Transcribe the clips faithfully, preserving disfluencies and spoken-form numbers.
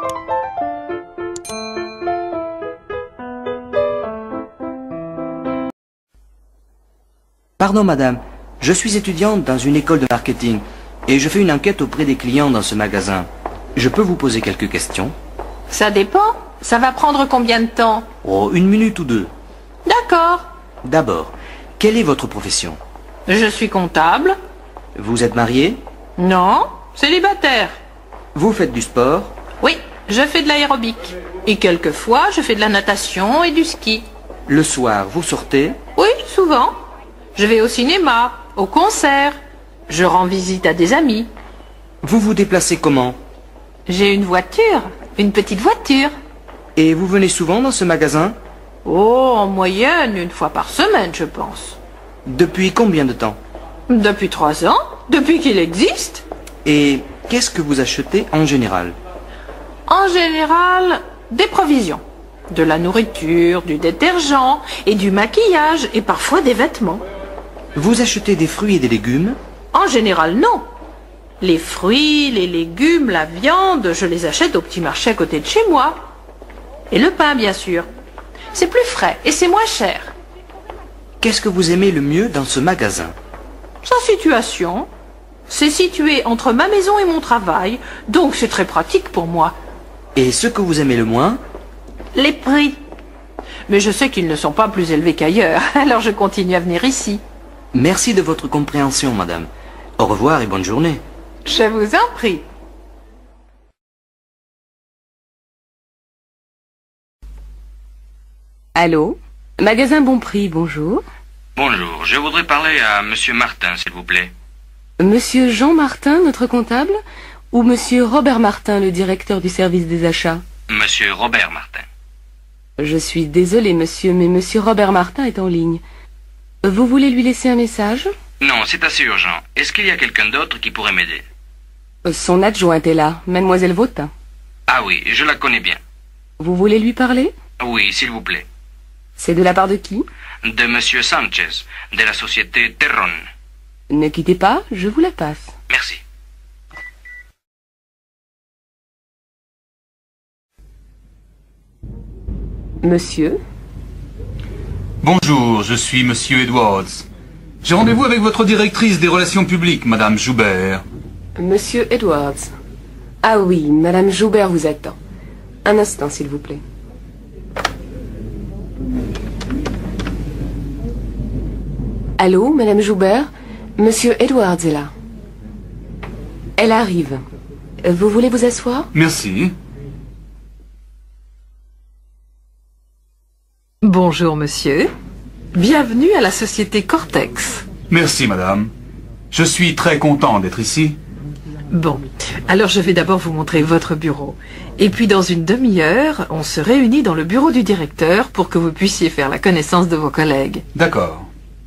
Pardon madame, je suis étudiante dans une école de marketing et je fais une enquête auprès des clients dans ce magasin. Je peux vous poser quelques questions? Ça dépend. Ça va prendre combien de temps? Oh, une minute ou deux. D'accord. D'abord, quelle est votre profession? Je suis comptable. Vous êtes marié? Non, célibataire. Vous faites du sport? Oui, je fais de l'aérobic. Et quelquefois, je fais de la natation et du ski. Le soir, vous sortez? Oui, souvent. Je vais au cinéma, au concert. Je rends visite à des amis. Vous vous déplacez comment? J'ai une voiture, une petite voiture. Et vous venez souvent dans ce magasin? Oh, en moyenne, une fois par semaine, je pense. Depuis combien de temps? Depuis trois ans, depuis qu'il existe. Et qu'est-ce que vous achetez en général? En général, des provisions. De la nourriture, du détergent et du maquillage et parfois des vêtements. Vous achetez des fruits et des légumes? En général, non. Les fruits, les légumes, la viande, je les achète au petit marché à côté de chez moi. Et le pain, bien sûr. C'est plus frais et c'est moins cher. Qu'est-ce que vous aimez le mieux dans ce magasin? Sa situation. C'est situé entre ma maison et mon travail, donc c'est très pratique pour moi. Et ce que vous aimez le moins? Les prix. Mais je sais qu'ils ne sont pas plus élevés qu'ailleurs, alors je continue à venir ici. Merci de votre compréhension, madame. Au revoir et bonne journée. Je vous en prie. Allô? Magasin Bon Prix, bonjour. Bonjour, je voudrais parler à Monsieur Martin, s'il vous plaît. Monsieur Jean Martin, notre comptable, ou Monsieur Robert Martin, le directeur du service des achats? Monsieur Robert Martin. Je suis désolée, monsieur, mais Monsieur Robert Martin est en ligne. Vous voulez lui laisser un message? Non, c'est assez urgent. Est-ce qu'il y a quelqu'un d'autre qui pourrait m'aider? Son adjointe est là, Mademoiselle Vautin. Ah oui, je la connais bien. Vous voulez lui parler? Oui, s'il vous plaît. C'est de la part de qui? De Monsieur Sanchez, de la société Terron. Ne quittez pas, je vous la passe. Merci. Monsieur? Bonjour, je suis Monsieur Edwards. J'ai rendez-vous avec votre directrice des relations publiques, Madame Joubert. Monsieur Edwards. Ah oui, Madame Joubert vous attend. Un instant, s'il vous plaît. Allô, Madame Joubert? Monsieur Edwards est là. Elle arrive. Vous voulez vous asseoir? Merci. Bonjour, monsieur. Bienvenue à la société Cortex. Merci, madame. Je suis très content d'être ici. Bon, alors je vais d'abord vous montrer votre bureau. Et puis dans une demi-heure, on se réunit dans le bureau du directeur pour que vous puissiez faire la connaissance de vos collègues. D'accord.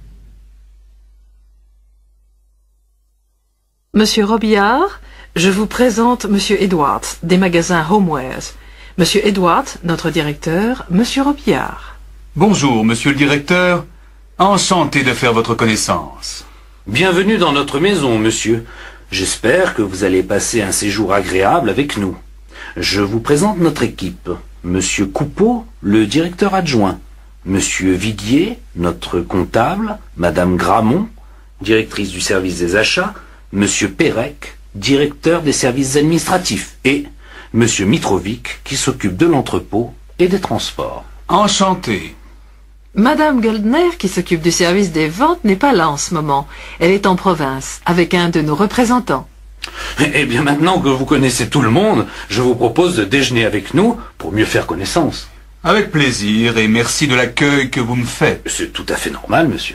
Monsieur Robillard, je vous présente Monsieur Edwards, des magasins Homewares. Monsieur Edwards, notre directeur, Monsieur Robillard. Bonjour, monsieur le directeur. Enchanté de faire votre connaissance. Bienvenue dans notre maison, monsieur. J'espère que vous allez passer un séjour agréable avec nous. Je vous présente notre équipe. Monsieur Coupeau, le directeur adjoint. Monsieur Viguier, notre comptable. Madame Gramont, directrice du service des achats. Monsieur Pérec, directeur des services administratifs. Et Monsieur Mitrovic, qui s'occupe de l'entrepôt et des transports. Enchanté. Madame Goldner, qui s'occupe du service des ventes, n'est pas là en ce moment. Elle est en province, avec un de nos représentants. Eh bien, maintenant que vous connaissez tout le monde, je vous propose de déjeuner avec nous pour mieux faire connaissance. Avec plaisir et merci de l'accueil que vous me faites. C'est tout à fait normal, monsieur.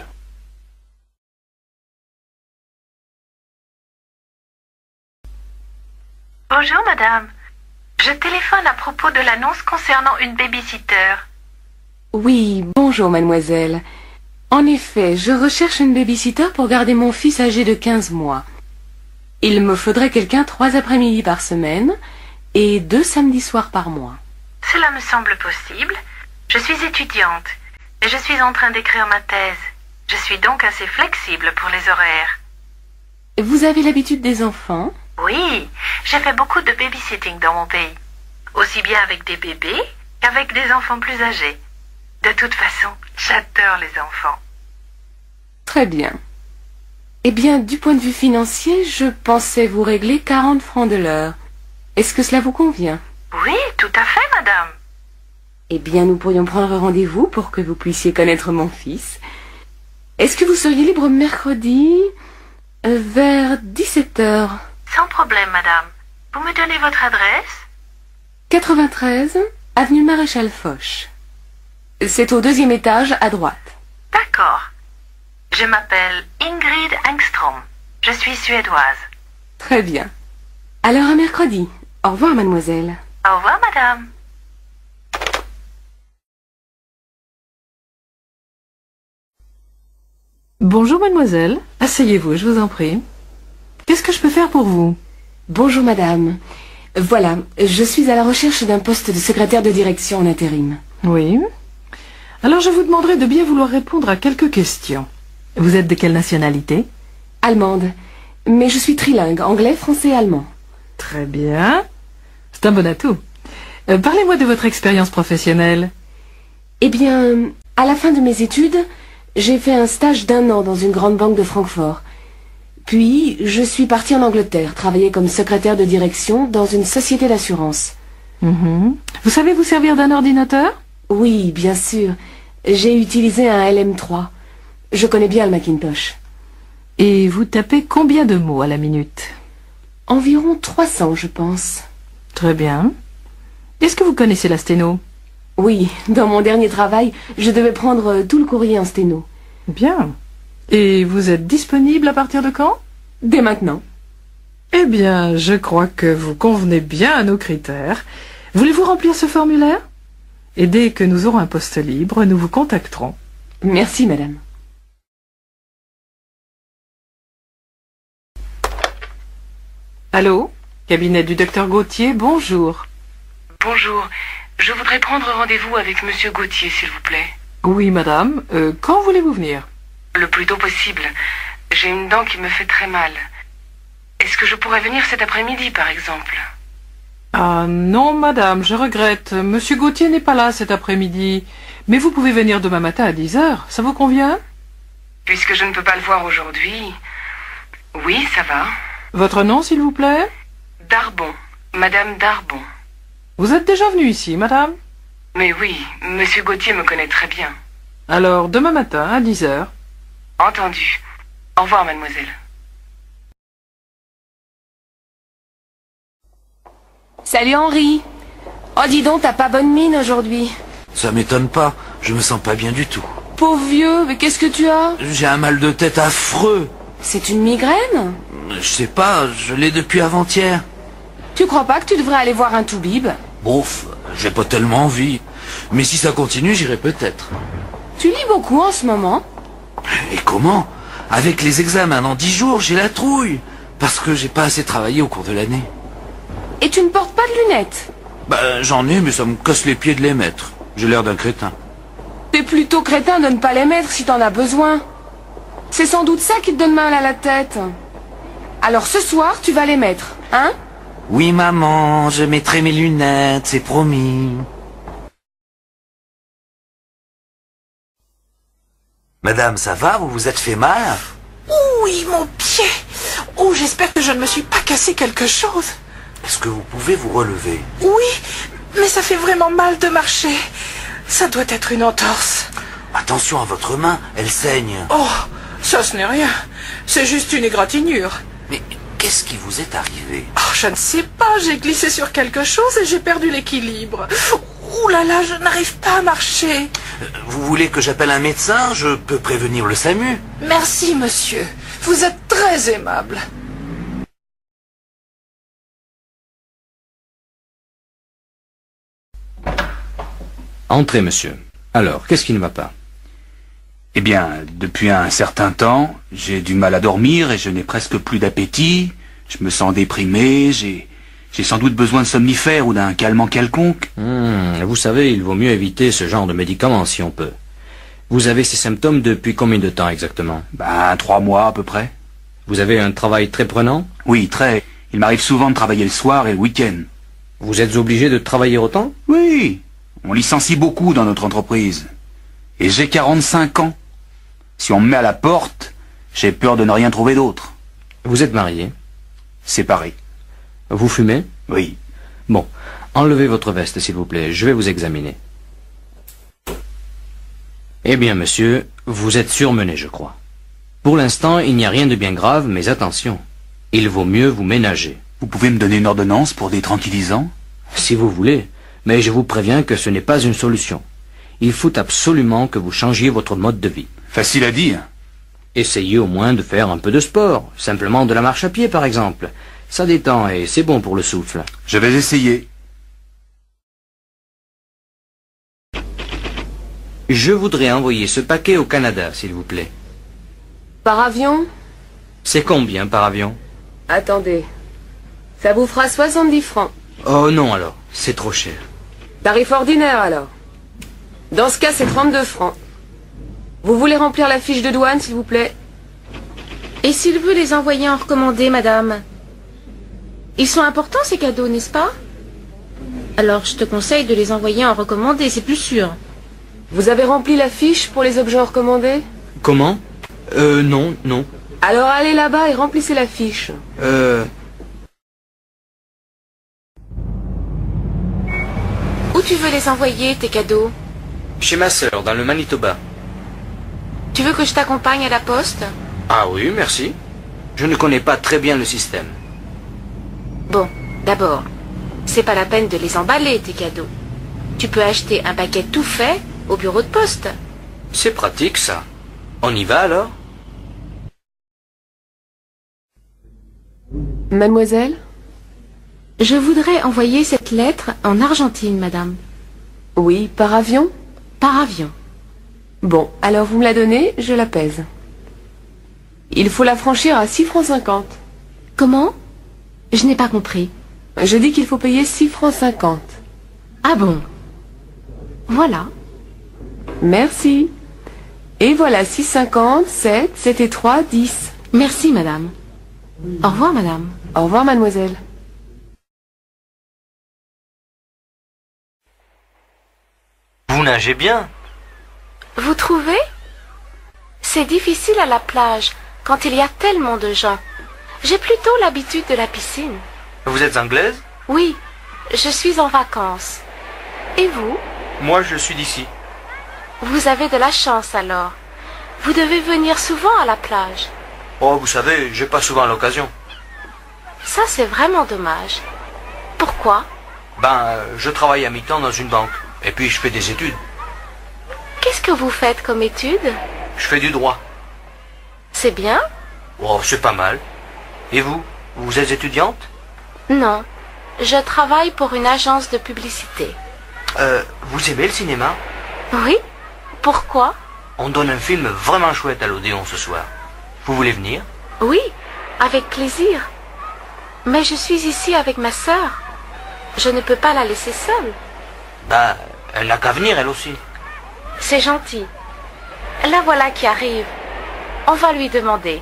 Bonjour, madame. Je téléphone à propos de l'annonce concernant une babysitter. Oui, bonjour, mademoiselle. En effet, je recherche une babysitter pour garder mon fils âgé de quinze mois. Il me faudrait quelqu'un trois après-midi par semaine et deux samedis soirs par mois. Cela me semble possible. Je suis étudiante et je suis en train d'écrire ma thèse. Je suis donc assez flexible pour les horaires. Vous avez l'habitude des enfants? Oui, j'ai fait beaucoup de babysitting dans mon pays. aussi bien avec des bébés qu'avec des enfants plus âgés. De toute façon, j'adore les enfants. Très bien. Eh bien, du point de vue financier, je pensais vous régler quarante francs de l'heure. Est-ce que cela vous convient? Oui, tout à fait, madame. Eh bien, nous pourrions prendre rendez-vous pour que vous puissiez connaître mon fils. Est-ce que vous seriez libre mercredi euh, vers dix-sept heures? Sans problème, madame. Vous me donnez votre adresse? quatre-vingt-treize, avenue Maréchal Foch. C'est au deuxième étage, à droite. D'accord. Je m'appelle Ingrid Engstrom. Je suis suédoise. Très bien. Alors à mercredi. Au revoir, mademoiselle. Au revoir, madame. Bonjour, mademoiselle. Asseyez-vous, je vous en prie. Qu'est-ce que je peux faire pour vous? Bonjour, madame. Voilà, je suis à la recherche d'un poste de secrétaire de direction en intérim. Oui. Alors je vous demanderai de bien vouloir répondre à quelques questions. Vous êtes de quelle nationalité? Allemande. Mais je suis trilingue, anglais, français et allemand. Très bien. C'est un bon atout. Euh, Parlez-moi de votre expérience professionnelle. Eh bien, à la fin de mes études, j'ai fait un stage d'un an dans une grande banque de Francfort. Puis, je suis partie en Angleterre, travailler comme secrétaire de direction dans une société d'assurance. Mhm. Vous savez vous servir d'un ordinateur? Oui, bien sûr. J'ai utilisé un L M trois. Je connais bien le Macintosh. Et vous tapez combien de mots à la minute? Environ trois cents, je pense. Très bien. Est-ce que vous connaissez la sténo? Oui, dans mon dernier travail, je devais prendre tout le courrier en sténo. Bien. Et vous êtes disponible à partir de quand? Dès maintenant. Eh bien, je crois que vous convenez bien à nos critères. Voulez-vous remplir ce formulaire? Et dès que nous aurons un poste libre, nous vous contacterons. Merci, madame. Allô? Cabinet du docteur Gauthier, bonjour. Bonjour. Je voudrais prendre rendez-vous avec monsieur Gauthier, s'il vous plaît. Oui, madame. Euh, quand voulez-vous venir? Le plus tôt possible. J'ai une dent qui me fait très mal. Est-ce que je pourrais venir cet après-midi, par exemple? Ah non, madame, je regrette. Monsieur Gauthier n'est pas là cet après-midi. Mais vous pouvez venir demain matin à dix heures. Ça vous convient? Puisque je ne peux pas le voir aujourd'hui... Oui, ça va. Votre nom, s'il vous plaît? Darbon. Madame Darbon. Vous êtes déjà venue ici, madame? Mais oui, monsieur Gauthier me connaît très bien. Alors, demain matin, à dix heures. Entendu. Au revoir, mademoiselle. Salut Henri. Oh, dis donc, t'as pas bonne mine aujourd'hui. Ça m'étonne pas, je me sens pas bien du tout. Pauvre vieux, mais qu'est-ce que tu as? J'ai un mal de tête affreux. C'est une migraine? Je sais pas, je l'ai depuis avant-hier. Tu crois pas que tu devrais aller voir un toubib? Bof, j'ai pas tellement envie. Mais si ça continue, j'irai peut-être. Tu lis beaucoup en ce moment? Et comment? Avec les examens dans dix jours, j'ai la trouille. Parce que j'ai pas assez travaillé au cours de l'année. Et tu ne portes pas de lunettes? Bah, j'en ai, mais ça me casse les pieds de les mettre. J'ai l'air d'un crétin. T'es plutôt crétin de ne pas les mettre si t'en as besoin. C'est sans doute ça qui te donne mal à la tête. Alors ce soir, tu vas les mettre, hein? Oui, maman, je mettrai mes lunettes, c'est promis. Madame, ça va? Vous vous êtes fait mal? Oui, mon pied. Oh, j'espère que je ne me suis pas cassé quelque chose. Est-ce que vous pouvez vous relever? Oui, mais ça fait vraiment mal de marcher. Ça doit être une entorse. Attention à votre main, elle saigne. Oh, ça ce n'est rien. C'est juste une égratignure. Mais qu'est-ce qui vous est arrivé? Oh, je ne sais pas, j'ai glissé sur quelque chose et j'ai perdu l'équilibre. Ouh là là, je n'arrive pas à marcher. Vous voulez que j'appelle un médecin? Je peux prévenir le SAMU. Merci, monsieur. Vous êtes très aimable. Entrez, monsieur. Alors, qu'est-ce qui ne va pas? Eh bien, depuis un certain temps, j'ai du mal à dormir et je n'ai presque plus d'appétit. Je me sens déprimé, j'ai... J'ai sans doute besoin de somnifères ou d'un calmant quelconque. Hmm, vous savez, il vaut mieux éviter ce genre de médicaments si on peut. Vous avez ces symptômes depuis combien de temps exactement? Ben, trois mois à peu près. Vous avez un travail très prenant? Oui, très. Il m'arrive souvent de travailler le soir et le week-end. Vous êtes obligé de travailler autant? Oui, on licencie beaucoup dans notre entreprise. Et j'ai quarante-cinq ans. Si on me met à la porte, j'ai peur de ne rien trouver d'autre. Vous êtes marié? Séparé. Vous fumez? Oui. Bon, enlevez votre veste, s'il vous plaît. Je vais vous examiner. Eh bien, monsieur, vous êtes surmené, je crois. Pour l'instant, il n'y a rien de bien grave, mais attention. Il vaut mieux vous ménager. Vous pouvez me donner une ordonnance pour des tranquillisants? Si vous voulez, mais je vous préviens que ce n'est pas une solution. Il faut absolument que vous changiez votre mode de vie. Facile à dire. Essayez au moins de faire un peu de sport, simplement de la marche à pied par exemple. Ça détend et c'est bon pour le souffle. Je vais essayer. Je voudrais envoyer ce paquet au Canada, s'il vous plaît. Par avion? C'est combien par avion? Attendez. Ça vous fera soixante-dix francs. Oh non alors, c'est trop cher. Tarif ordinaire alors. Dans ce cas, c'est trente-deux francs. Vous voulez remplir la fiche de douane, s'il vous plaît? Et s'il veut les envoyer en recommandé, madame? Ils sont importants, ces cadeaux, n'est-ce pas? Alors, je te conseille de les envoyer en recommandé, c'est plus sûr. Vous avez rempli la fiche pour les objets recommandés? Comment? Euh, non, non. Alors allez là-bas et remplissez la fiche. Euh... Où tu veux les envoyer, tes cadeaux? Chez ma sœur, dans le Manitoba. Tu veux que je t'accompagne à la poste? Ah oui, merci. Je ne connais pas très bien le système. Bon, d'abord, c'est pas la peine de les emballer, tes cadeaux. Tu peux acheter un paquet tout fait au bureau de poste. C'est pratique, ça. On y va, alors? Mademoiselle? Je voudrais envoyer cette lettre en Argentine, madame. Oui, par avion? Par avion. Bon, alors vous me la donnez, je la pèse. Il faut la franchir à six francs cinquante. Comment? Je n'ai pas compris. Je dis qu'il faut payer six francs cinquante. Ah bon? Voilà. Merci. Et voilà, six cinquante, sept, sept et trois, dix. Merci, madame. Au revoir, madame. Au revoir, mademoiselle. Vous nagez bien. Vous trouvez? C'est difficile à la plage quand il y a tellement de gens. J'ai plutôt l'habitude de la piscine. Vous êtes anglaise? Oui, je suis en vacances. Et vous? Moi, je suis d'ici. Vous avez de la chance alors. Vous devez venir souvent à la plage. Oh, vous savez, j'ai pas souvent l'occasion. Ça, c'est vraiment dommage. Pourquoi? Ben, euh, je travaille à mi-temps dans une banque. Et puis, je fais des études. Qu'est-ce que vous faites comme études? Je fais du droit. C'est bien? Oh, c'est pas mal. Et vous? Vous êtes étudiante? Non. Je travaille pour une agence de publicité. Euh, vous aimez le cinéma? Oui? Pourquoi? On donne un film vraiment chouette à l'Odéon ce soir. Vous voulez venir? Oui, avec plaisir. Mais je suis ici avec ma sœur. Je ne peux pas la laisser seule. Bah, elle n'a qu'à venir, elle aussi. C'est gentil. La voilà qui arrive. On va lui demander.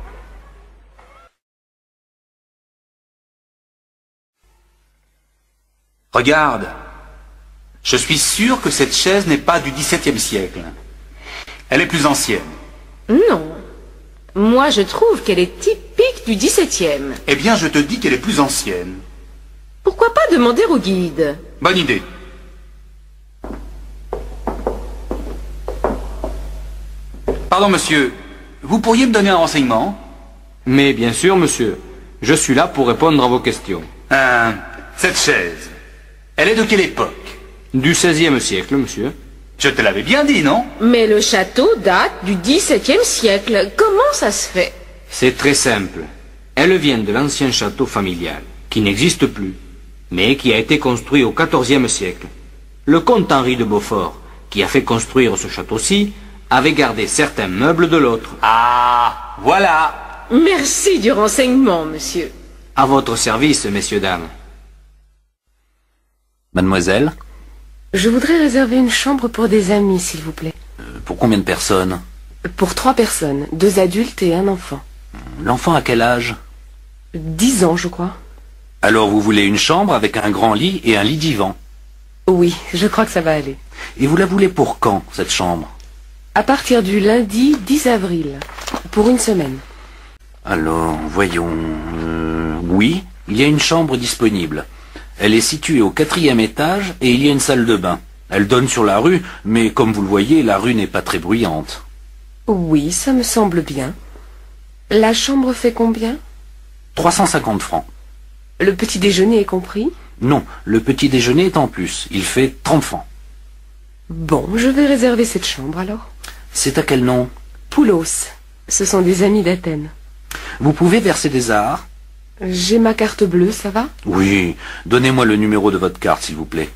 Regarde. Je suis sûr que cette chaise n'est pas du dix-septième siècle. Elle est plus ancienne. Non. Moi, je trouve qu'elle est typique du dix-septième. Eh bien, je te dis qu'elle est plus ancienne. Pourquoi pas demander au guide? Bonne idée. Pardon, monsieur. Vous pourriez me donner un renseignement? Mais bien sûr, monsieur. Je suis là pour répondre à vos questions. Euh, cette chaise, elle est de quelle époque? Du seizième siècle, monsieur. Je te l'avais bien dit, non? Mais le château date du dix-septième siècle. Comment ça se fait? C'est très simple. Elle vient de l'ancien château familial, qui n'existe plus, mais qui a été construit au quatorzième siècle. Le comte Henri de Beaufort, qui a fait construire ce château-ci, avait gardé certains meubles de l'autre. Ah, voilà. Merci du renseignement, monsieur. À votre service, messieurs, dames. Mademoiselle, Je voudrais réserver une chambre pour des amis, s'il vous plaît. euh, pour combien de personnes? Pour trois personnes, deux adultes et un enfant. L'enfant à quel âge? Dix ans, je crois. Alors vous voulez une chambre avec un grand lit et un lit divan? Oui, je crois que ça va aller. Et vous la voulez pour quand, cette chambre? À partir du lundi dix avril, pour une semaine. Alors, voyons... euh, oui, il y a une chambre disponible. Elle est située au quatrième étage et il y a une salle de bain. Elle donne sur la rue, mais comme vous le voyez, la rue n'est pas très bruyante. Oui, ça me semble bien. La chambre fait combien? trois cent cinquante francs. Le petit déjeuner est compris? Non, le petit déjeuner est en plus. Il fait trente francs. Bon, je vais réserver cette chambre alors. C'est à quel nom? Poulos. Ce sont des amis d'Athènes. Vous pouvez verser des arts? J'ai ma carte bleue, ça va? Oui. Donnez-moi le numéro de votre carte, s'il vous plaît.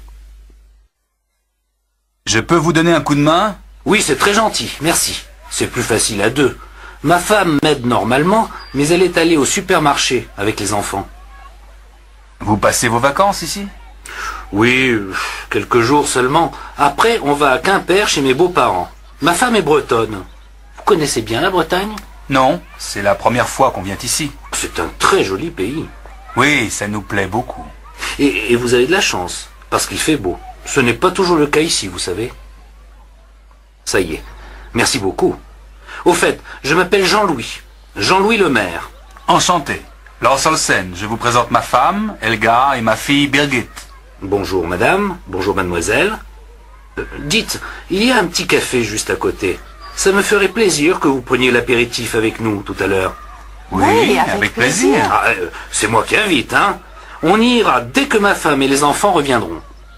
Je peux vous donner un coup de main? Oui, c'est très gentil, merci. C'est plus facile à deux. Ma femme m'aide normalement, mais elle est allée au supermarché avec les enfants. Vous passez vos vacances ici? Oui, quelques jours seulement. Après, on va à Quimper chez mes beaux-parents. Ma femme est bretonne. Vous connaissez bien la Bretagne? Non, c'est la première fois qu'on vient ici. C'est un très joli pays. Oui, ça nous plaît beaucoup. Et, et vous avez de la chance, parce qu'il fait beau. Ce n'est pas toujours le cas ici, vous savez. Ça y est. Merci beaucoup. Au fait, je m'appelle Jean-Louis. Jean-Louis le maire. Enchanté. Lars Olsen, je vous présente ma femme, Helga, et ma fille, Birgit. Bonjour madame, bonjour mademoiselle. Euh, dites, il y a un petit café juste à côté. Ça me ferait plaisir que vous preniez l'apéritif avec nous tout à l'heure. Oui, Oui, avec, avec plaisir. plaisir. Ah, euh, c'est moi qui invite, hein. On y ira dès que ma femme et les enfants reviendront.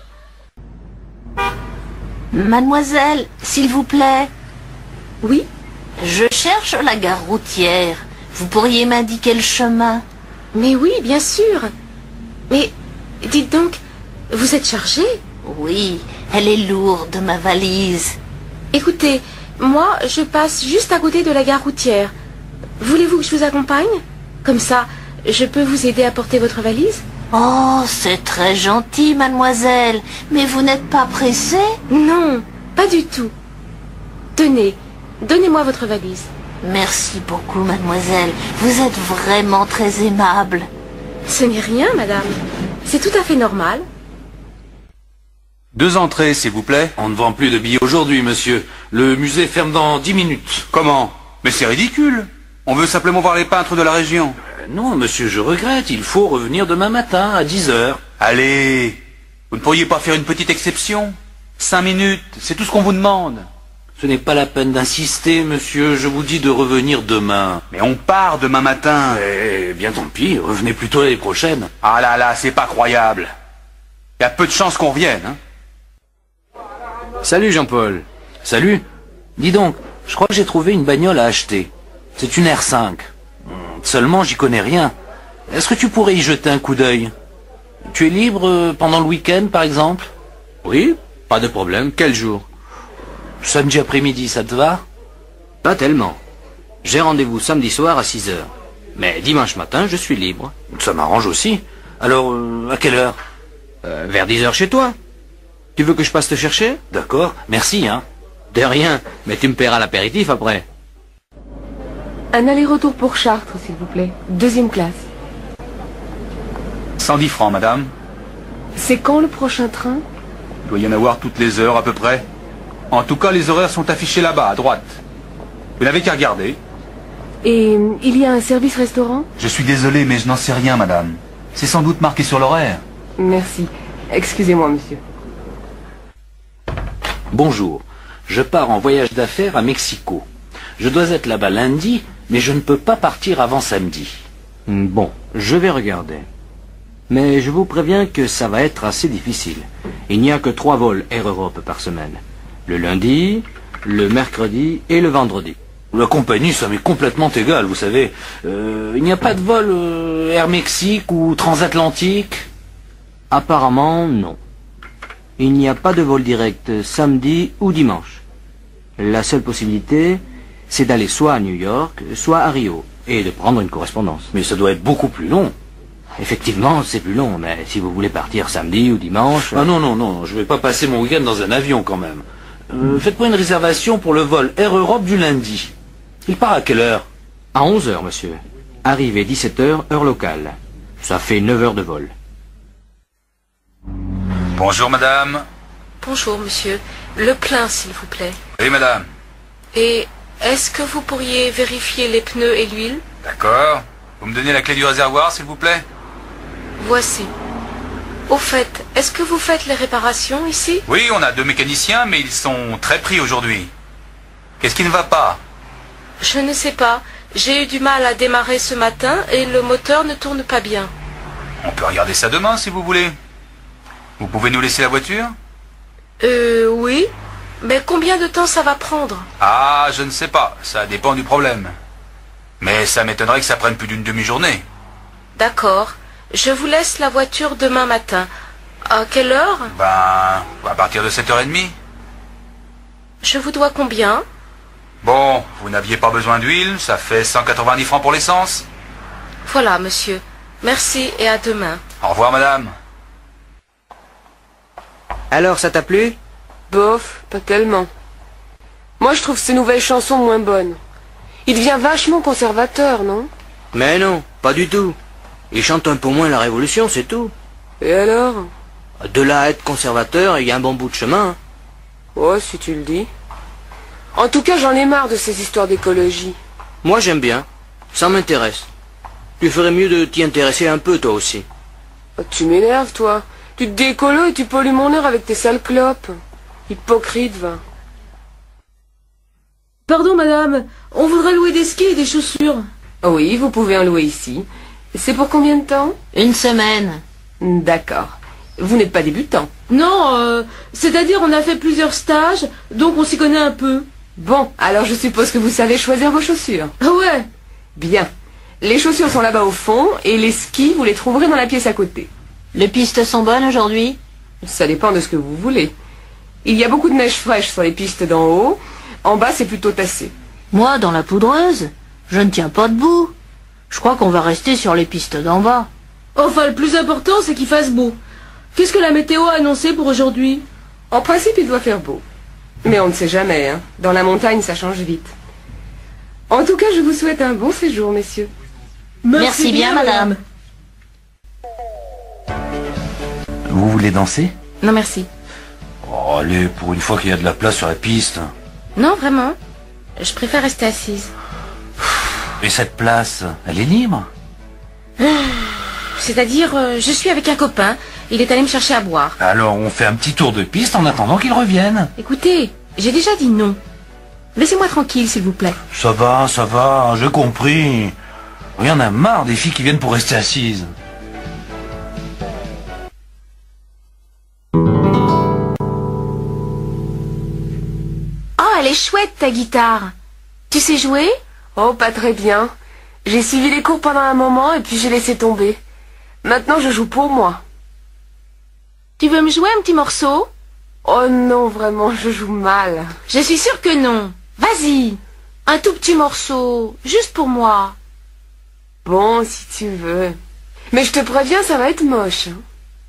Mademoiselle, s'il vous plaît. Oui? Je cherche la gare routière. Vous pourriez m'indiquer le chemin? Mais oui, bien sûr. Mais, dites donc, vous êtes chargé? Oui, elle est lourde, ma valise. Écoutez, moi, je passe juste à côté de la gare routière. Voulez-vous que je vous accompagne? Comme ça, je peux vous aider à porter votre valise? Oh, c'est très gentil, mademoiselle. Mais vous n'êtes pas pressée? Non, pas du tout. Tenez, donnez-moi votre valise. Merci beaucoup, mademoiselle. Vous êtes vraiment très aimable. Ce n'est rien, madame. C'est tout à fait normal. Deux entrées, s'il vous plaît. On ne vend plus de billets aujourd'hui, monsieur. Le musée ferme dans dix minutes. Comment? Mais c'est ridicule. On veut simplement voir les peintres de la région. Euh, non, monsieur, je regrette. Il faut revenir demain matin à dix heures. Allez, vous ne pourriez pas faire une petite exception? Cinq minutes, c'est tout ce qu'on vous demande. Ce n'est pas la peine d'insister, monsieur. Je vous dis de revenir demain. Mais on part demain matin. Eh bien, tant pis. Revenez plutôt l'année prochaine. Ah là là, c'est pas croyable. Il y a peu de chances qu'on revienne, hein. Salut Jean-Paul. Salut. Dis donc, je crois que j'ai trouvé une bagnole à acheter. C'est une R cinq. Seulement, j'y connais rien. Est-ce que tu pourrais y jeter un coup d'œil? Tu es libre euh, pendant le week-end, par exemple? Oui, pas de problème. Quel jour? Samedi après-midi, ça te va? Pas tellement. J'ai rendez-vous samedi soir à six heures. Mais dimanche matin, je suis libre. Ça m'arrange aussi. Alors, euh, à quelle heure? Euh, vers dix heures chez toi. Tu veux que je passe te chercher? D'accord, merci, hein. De rien, mais tu me paieras l'apéritif après. Un aller-retour pour Chartres, s'il vous plaît. Deuxième classe. cent dix francs, madame. C'est quand le prochain train? Il doit y en avoir toutes les heures à peu près. En tout cas, les horaires sont affichés là-bas, à droite. Vous n'avez qu'à regarder. Et euh, il y a un service restaurant? Je suis désolé, mais je n'en sais rien, madame. C'est sans doute marqué sur l'horaire. Merci. Excusez-moi, monsieur. Bonjour. Je pars en voyage d'affaires à Mexico. Je dois être là-bas lundi, mais je ne peux pas partir avant samedi. Bon, je vais regarder. Mais je vous préviens que ça va être assez difficile. Il n'y a que trois vols Air Europe par semaine. Le lundi, le mercredi et le vendredi. La compagnie, ça m'est complètement égal, vous savez. Euh, il n'y a pas de vol euh, Air Mexique ou transatlantique? Apparemment, non. Il n'y a pas de vol direct samedi ou dimanche. La seule possibilité, c'est d'aller soit à New York, soit à Rio, et de prendre une correspondance. Mais ça doit être beaucoup plus long. Effectivement, c'est plus long, mais si vous voulez partir samedi ou dimanche... Ah non, non, non, je vais pas passer mon week-end dans un avion quand même. Euh, faites-moi une réservation pour le vol Air Europe du lundi. Il part à quelle heure? À onze heures, monsieur. Arrivée dix-sept heures, heure locale. Ça fait neuf heures de vol. Bonjour madame. Bonjour monsieur. Le plein s'il vous plaît. Oui madame. Et est-ce que vous pourriez vérifier les pneus et l'huile? D'accord. Vous me donnez la clé du réservoir s'il vous plaît? Voici. Au fait, est-ce que vous faites les réparations ici? Oui, on a deux mécaniciens, mais ils sont très pris aujourd'hui. Qu'est-ce qui ne va pas? Je ne sais pas. J'ai eu du mal à démarrer ce matin et le moteur ne tourne pas bien. On peut regarder ça demain si vous voulez. Vous pouvez nous laisser la voiture? Euh, oui. Mais combien de temps ça va prendre? Ah, je ne sais pas. Ça dépend du problème. Mais ça m'étonnerait que ça prenne plus d'une demi-journée. D'accord. Je vous laisse la voiture demain matin. À quelle heure? Ben, à partir de sept heures trente. Je vous dois combien? Bon, vous n'aviez pas besoin d'huile, ça fait cent quatre-vingt-dix francs pour l'essence. Voilà, monsieur. Merci et à demain. Au revoir, madame. Alors, ça t'a plu? Bof, pas tellement. Moi, je trouve ces nouvelles chansons moins bonnes. Il devient vachement conservateur, non? Mais non, pas du tout. Il chante un peu moins la Révolution, c'est tout. Et alors? De là à être conservateur, il y a un bon bout de chemin. Oh, si tu le dis. En tout cas, j'en ai marre de ces histoires d'écologie. Moi, j'aime bien. Ça m'intéresse. Tu ferais mieux de t'y intéresser un peu, toi aussi. Oh, tu m'énerves, toi. Tu te dis écolo et tu pollues mon heure avec tes sales clopes. Hypocrite, va. Pardon, madame. On voudrait louer des skis et des chaussures. Oui, vous pouvez en louer ici. C'est pour combien de temps? Une semaine. D'accord. Vous n'êtes pas débutant? Non, euh, c'est-à-dire on a fait plusieurs stages, donc on s'y connaît un peu. Bon, alors je suppose que vous savez choisir vos chaussures. Ah ouais. Bien. Les chaussures sont là-bas au fond, et les skis, vous les trouverez dans la pièce à côté. Les pistes sont bonnes aujourd'hui? Ça dépend de ce que vous voulez. Il y a beaucoup de neige fraîche sur les pistes d'en haut. En bas, c'est plutôt tassé. Moi, dans la poudreuse, je ne tiens pas debout. Je crois qu'on va rester sur les pistes d'en bas. Enfin, le plus important, c'est qu'il fasse beau. Qu'est-ce que la météo a annoncé pour aujourd'hui? En principe, il doit faire beau. Mais on ne sait jamais, hein. Dans la montagne, ça change vite. En tout cas, je vous souhaite un bon séjour, messieurs. Merci, Merci bien, bien, madame. Vous voulez danser? Non, merci. Oh, allez, pour une fois qu'il y a de la place sur la piste. Non, vraiment. Je préfère rester assise. Et cette place, elle est libre? C'est-à-dire, euh, je suis avec un copain. Il est allé me chercher à boire. Alors, on fait un petit tour de piste en attendant qu'il revienne. Écoutez, j'ai déjà dit non. Laissez-moi tranquille, s'il vous plaît. Ça va, ça va, j'ai compris. Il y en a marre des filles qui viennent pour rester assises. Oh, elle est chouette, ta guitare. Tu sais jouer? Oh, pas très bien. J'ai suivi les cours pendant un moment et puis j'ai laissé tomber. Maintenant, je joue pour moi. Tu veux me jouer un petit morceau? Oh non, vraiment, je joue mal. Je suis sûre que non. Vas-y. Un tout petit morceau, juste pour moi. Bon, si tu veux. Mais je te préviens, ça va être moche. Hein.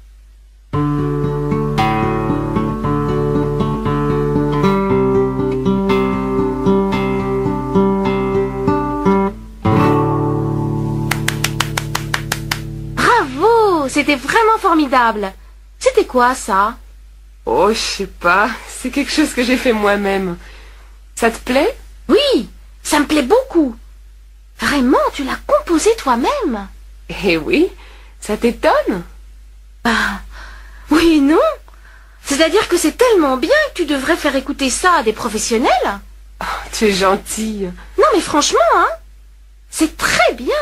Bravo, c'était vraiment formidable. C'était quoi, ça? Oh, je sais pas. C'est quelque chose que j'ai fait moi-même. Ça te plaît? Oui, ça me plaît beaucoup. Vraiment, tu l'as composé toi-même? Eh oui, ça t'étonne? Bah, oui et non. C'est-à-dire que c'est tellement bien que tu devrais faire écouter ça à des professionnels. Oh, tu es gentille. Non mais franchement, hein, c'est très bien.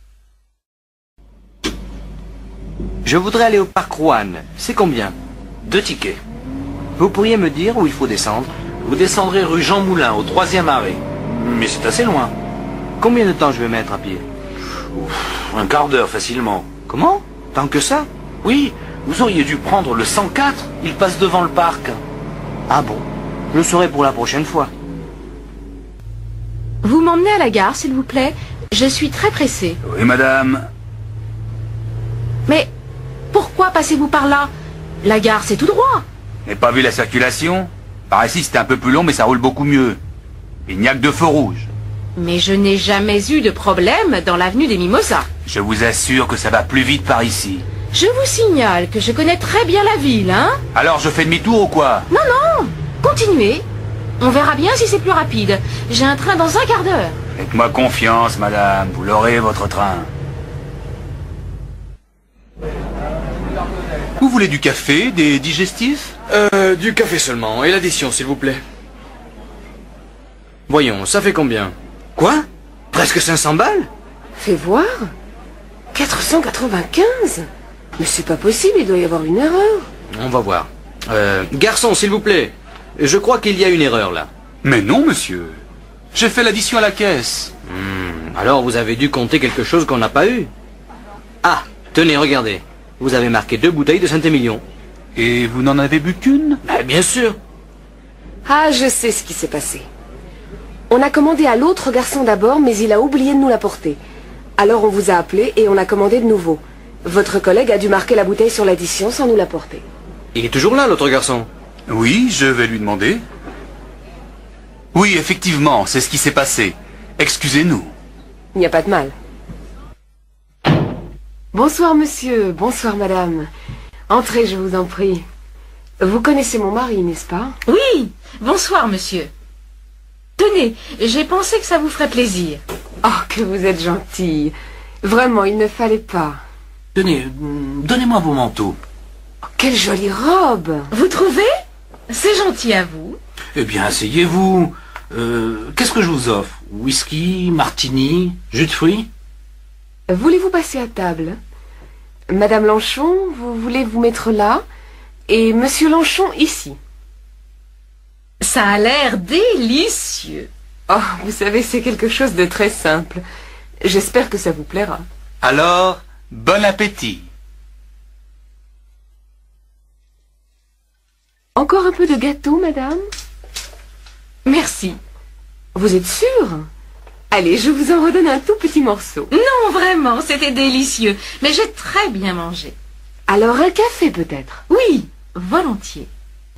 Je voudrais aller au parc Rouen. C'est combien? Deux tickets. Vous pourriez me dire où il faut descendre? Vous descendrez rue Jean Moulin, au troisième arrêt. Mais c'est assez loin. Combien de temps je vais mettre à pied? Ouf, un quart d'heure facilement. Comment? Tant que ça? Oui, vous auriez dû prendre le cent quatre. Il passe devant le parc. Ah bon? Je le saurai pour la prochaine fois. Vous m'emmenez à la gare, s'il vous plaît? Je suis très pressée. Oui, madame. Mais pourquoi passez-vous par là? La gare, c'est tout droit. Vous n'avez pas vu la circulation? Par ici, c'était un peu plus long, mais ça roule beaucoup mieux. Il n'y a que deux feux rouges. Mais je n'ai jamais eu de problème dans l'avenue des Mimosas. Je vous assure que ça va plus vite par ici. Je vous signale que je connais très bien la ville, hein? Alors je fais demi-tour ou quoi? Non, non, continuez. On verra bien si c'est plus rapide. J'ai un train dans un quart d'heure. Faites-moi confiance, madame. Vous l'aurez, votre train. Vous voulez du café, des digestifs? Euh, du café seulement. Et l'addition, s'il vous plaît. Voyons, ça fait combien? Quoi? Presque cinq cents balles? Fais voir. quatre cent quatre-vingt-quinze. Mais c'est pas possible, il doit y avoir une erreur. On va voir. Euh, garçon, s'il vous plaît. Je crois qu'il y a une erreur là. Mais non, monsieur. J'ai fait l'addition à la caisse. Hmm, alors vous avez dû compter quelque chose qu'on n'a pas eu. Ah, tenez, regardez. Vous avez marqué deux bouteilles de Saint-Émilion. Et vous n'en avez bu qu'une? Ah, bien sûr. Ah, je sais ce qui s'est passé. On a commandé à l'autre garçon d'abord, mais il a oublié de nous l'apporter. Alors on vous a appelé et on a commandé de nouveau. Votre collègue a dû marquer la bouteille sur l'addition sans nous l'apporter. Il est toujours là, l'autre garçon? Oui, je vais lui demander. Oui, effectivement, c'est ce qui s'est passé. Excusez-nous. Il n'y a pas de mal. Bonsoir monsieur, bonsoir madame. Entrez, je vous en prie. Vous connaissez mon mari, n'est-ce pas? Oui, bonsoir monsieur. Tenez, j'ai pensé que ça vous ferait plaisir. Oh, que vous êtes gentille. Vraiment, il ne fallait pas. Tenez, donnez-moi vos manteaux. Oh, quelle jolie robe. Vous trouvez? C'est gentil à vous. Eh bien, asseyez-vous. Euh, qu'est-ce que je vous offre? Whisky, martini, jus de fruits? Voulez-vous passer à table? Madame Lanchon, vous voulez vous mettre là? Et Monsieur Lanchon ici. Ça a l'air délicieux. Oh, vous savez, c'est quelque chose de très simple. J'espère que ça vous plaira. Alors, bon appétit. Encore un peu de gâteau, madame? Merci. Vous êtes sûre? Allez, je vous en redonne un tout petit morceau. Non, vraiment, c'était délicieux. Mais j'ai très bien mangé. Alors un café peut-être? Oui, volontiers.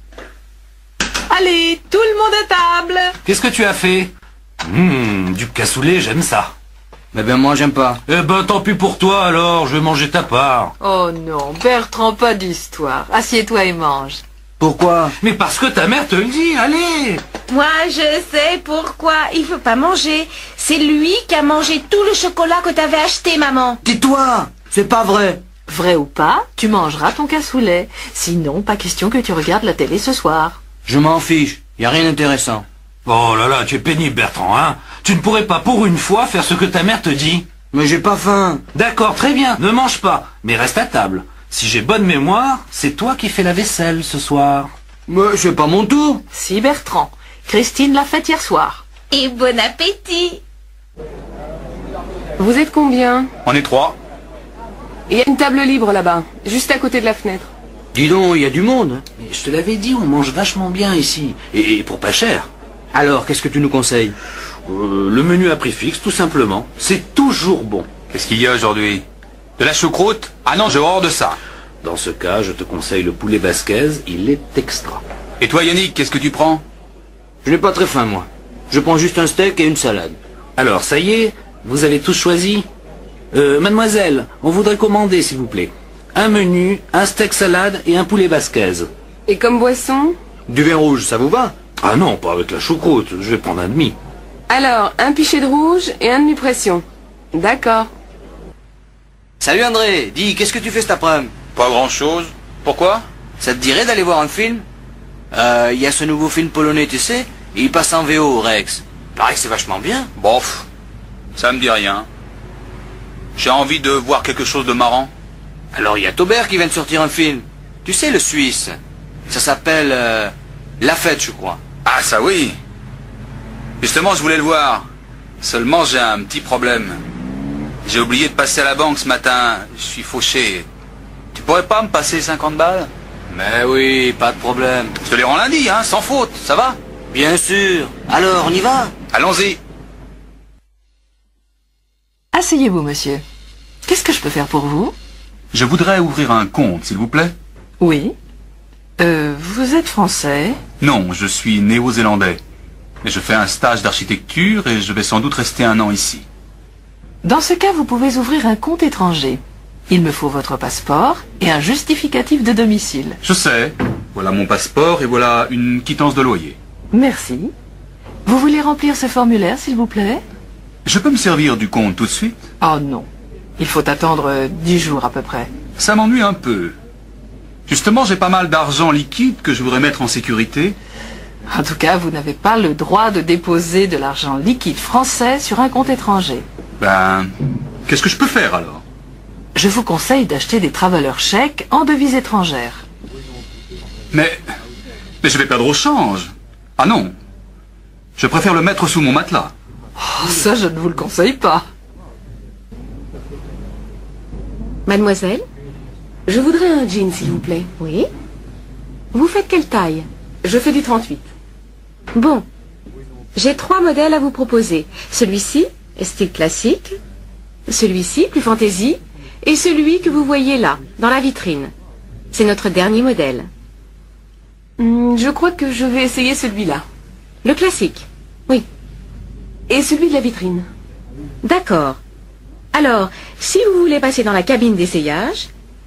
Allez, tout le monde à table. Qu'est-ce que tu as fait? Hum, du cassoulet, j'aime ça. Mais ben moi j'aime pas. Eh ben tant pis pour toi alors, je vais manger ta part. Oh non, Bertrand, pas d'histoire. Assieds-toi et mange. Pourquoi? Mais parce que ta mère te le dit, allez. Moi, je sais pourquoi il faut pas manger. C'est lui qui a mangé tout le chocolat que t'avais acheté, maman. Tais-toi, c'est pas vrai. Vrai ou pas, tu mangeras ton cassoulet. Sinon, pas question que tu regardes la télé ce soir. Je m'en fiche, y a rien d'intéressant. Oh là là, tu es pénible Bertrand, hein. Tu ne pourrais pas pour une fois faire ce que ta mère te dit? Mais j'ai pas faim. D'accord, très bien, ne mange pas, mais reste à table. Si j'ai bonne mémoire, c'est toi qui fais la vaisselle ce soir. Mais c'est pas mon tour. Si, Bertrand. Christine l'a fait hier soir. Et bon appétit. Vous êtes combien? On est trois. Il y a une table libre là-bas, juste à côté de la fenêtre. Dis donc, il y a du monde. Mais je te l'avais dit, on mange vachement bien ici. Et, et pour pas cher. Alors, qu'est-ce que tu nous conseilles? euh, Le menu à prix fixe, tout simplement. C'est toujours bon. Qu'est-ce qu'il y a aujourd'hui? De la choucroute? Ah non, j'ai horreur de ça. Dans ce cas, je te conseille le poulet basquez, il est extra. Et toi Yannick, qu'est-ce que tu prends? Je n'ai pas très faim, moi. Je prends juste un steak et une salade. Alors, ça y est, vous avez tous choisi? euh, Mademoiselle, on voudrait commander, s'il vous plaît. Un menu, un steak salade et un poulet basquez. Et comme boisson? Du vin rouge, ça vous va? Ah non, pas avec la choucroute, je vais prendre un demi. Alors, un pichet de rouge et un demi-pression. D'accord. Salut André, dis, qu'est-ce que tu fais cet après-midi? Pas grand-chose. Pourquoi? Ça te dirait d'aller voir un film? Euh, il y a ce nouveau film polonais, tu sais? Il passe en V O au Rex. Pareil que c'est vachement bien. Bof, ça me dit rien. J'ai envie de voir quelque chose de marrant. Alors il y a Taubert qui vient de sortir un film. Tu sais, le Suisse. Ça s'appelle euh, La Fête, je crois. Ah ça oui. Justement, je voulais le voir. Seulement, j'ai un petit problème. J'ai oublié de passer à la banque ce matin. Je suis fauché. Tu pourrais pas me passer cinquante balles? Mais oui, pas de problème. Je te les rends lundi, hein, sans faute, ça va? Bien sûr. Alors, on y va? Allons-y. Asseyez-vous, monsieur. Qu'est-ce que je peux faire pour vous? Je voudrais ouvrir un compte, s'il vous plaît. Oui. Euh, vous êtes français? Non, je suis néo-zélandais. Mais je fais un stage d'architecture et je vais sans doute rester un an ici. Dans ce cas, vous pouvez ouvrir un compte étranger. Il me faut votre passeport et un justificatif de domicile. Je sais. Voilà mon passeport et voilà une quittance de loyer. Merci. Vous voulez remplir ce formulaire, s'il vous plaît? Je peux me servir du compte tout de suite? Oh non. Il faut attendre dix jours à peu près. Ça m'ennuie un peu. Justement, j'ai pas mal d'argent liquide que je voudrais mettre en sécurité. En tout cas, vous n'avez pas le droit de déposer de l'argent liquide français sur un compte étranger. Ben, qu'est-ce que je peux faire alors? Je vous conseille d'acheter des travelers chèques en devises étrangères. Mais, mais je vais perdre au change. Ah non. Je préfère le mettre sous mon matelas. Oh, ça, je ne vous le conseille pas. Mademoiselle, je voudrais un jean, s'il vous plaît. Oui. Vous faites quelle taille? Je fais du trente-huit. Bon. J'ai trois modèles à vous proposer. Celui-ci, style classique. Celui-ci, plus fantaisie. Et celui que vous voyez là, dans la vitrine. C'est notre dernier modèle. Hmm, je crois que je vais essayer celui-là. Le classique. Oui. Et celui de la vitrine. D'accord. Alors, si vous voulez passer dans la cabine d'essayage...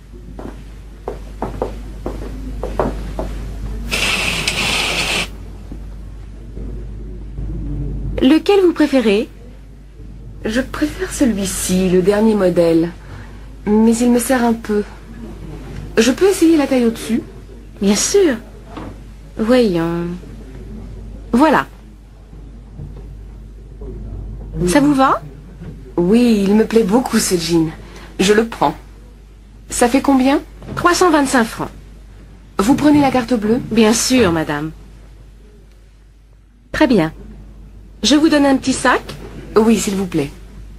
Lequel vous préférez? Je préfère celui-ci, le dernier modèle. Mais il me sert un peu. Je peux essayer la taille au-dessus? Bien sûr. Voyons. Voilà. Ça vous va? Oui, il me plaît beaucoup ce jean. Je le prends. Ça fait combien? trois cent vingt-cinq francs. Vous prenez la carte bleue? Bien sûr, madame. Très bien. Je vous donne un petit sac? Oui, s'il vous plaît.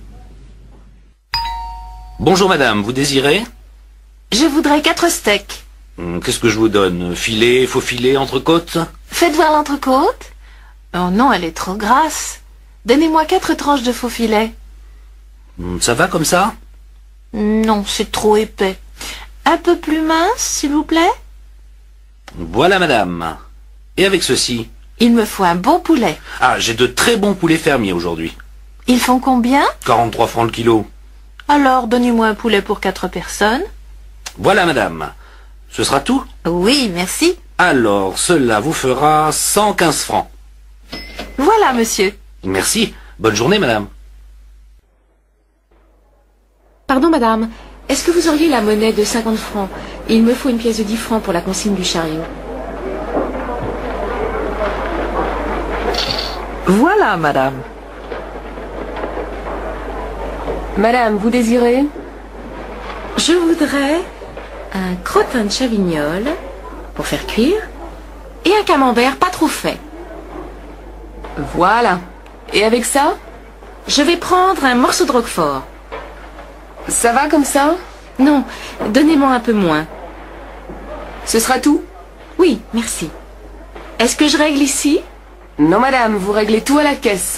Bonjour madame, vous désirez? Je voudrais quatre steaks. Hum, Qu'est-ce que je vous donne? Filet, faux filet, entrecôte? Faites voir l'entrecôte. Oh non, elle est trop grasse. Donnez-moi quatre tranches de faux filet. Hum, Ça va comme ça? Non, c'est trop épais. Un peu plus mince, s'il vous plaît? Voilà madame. Et avec ceci? Il me faut un bon poulet. Ah, j'ai de très bons poulets fermiers aujourd'hui. Ils font combien? quarante-trois francs le kilo. Alors, donnez-moi un poulet pour quatre personnes. Voilà madame. Ce sera tout? Oui, merci. Alors, cela vous fera cent quinze francs. Voilà, monsieur. Merci. Bonne journée madame. Pardon, madame. Est-ce que vous auriez la monnaie de cinquante francs? Il me faut une pièce de dix francs pour la consigne du chariot. Voilà, madame. Madame, vous désirez? Je voudrais un crottin de chavignol pour faire cuire et un camembert pas trop fait. Voilà. Et avec ça? Je vais prendre un morceau de roquefort. Ça va comme ça? Non, donnez-moi un peu moins. Ce sera tout? Oui, merci. Est-ce que je règle ici? Non, madame, vous réglez tout à la caisse.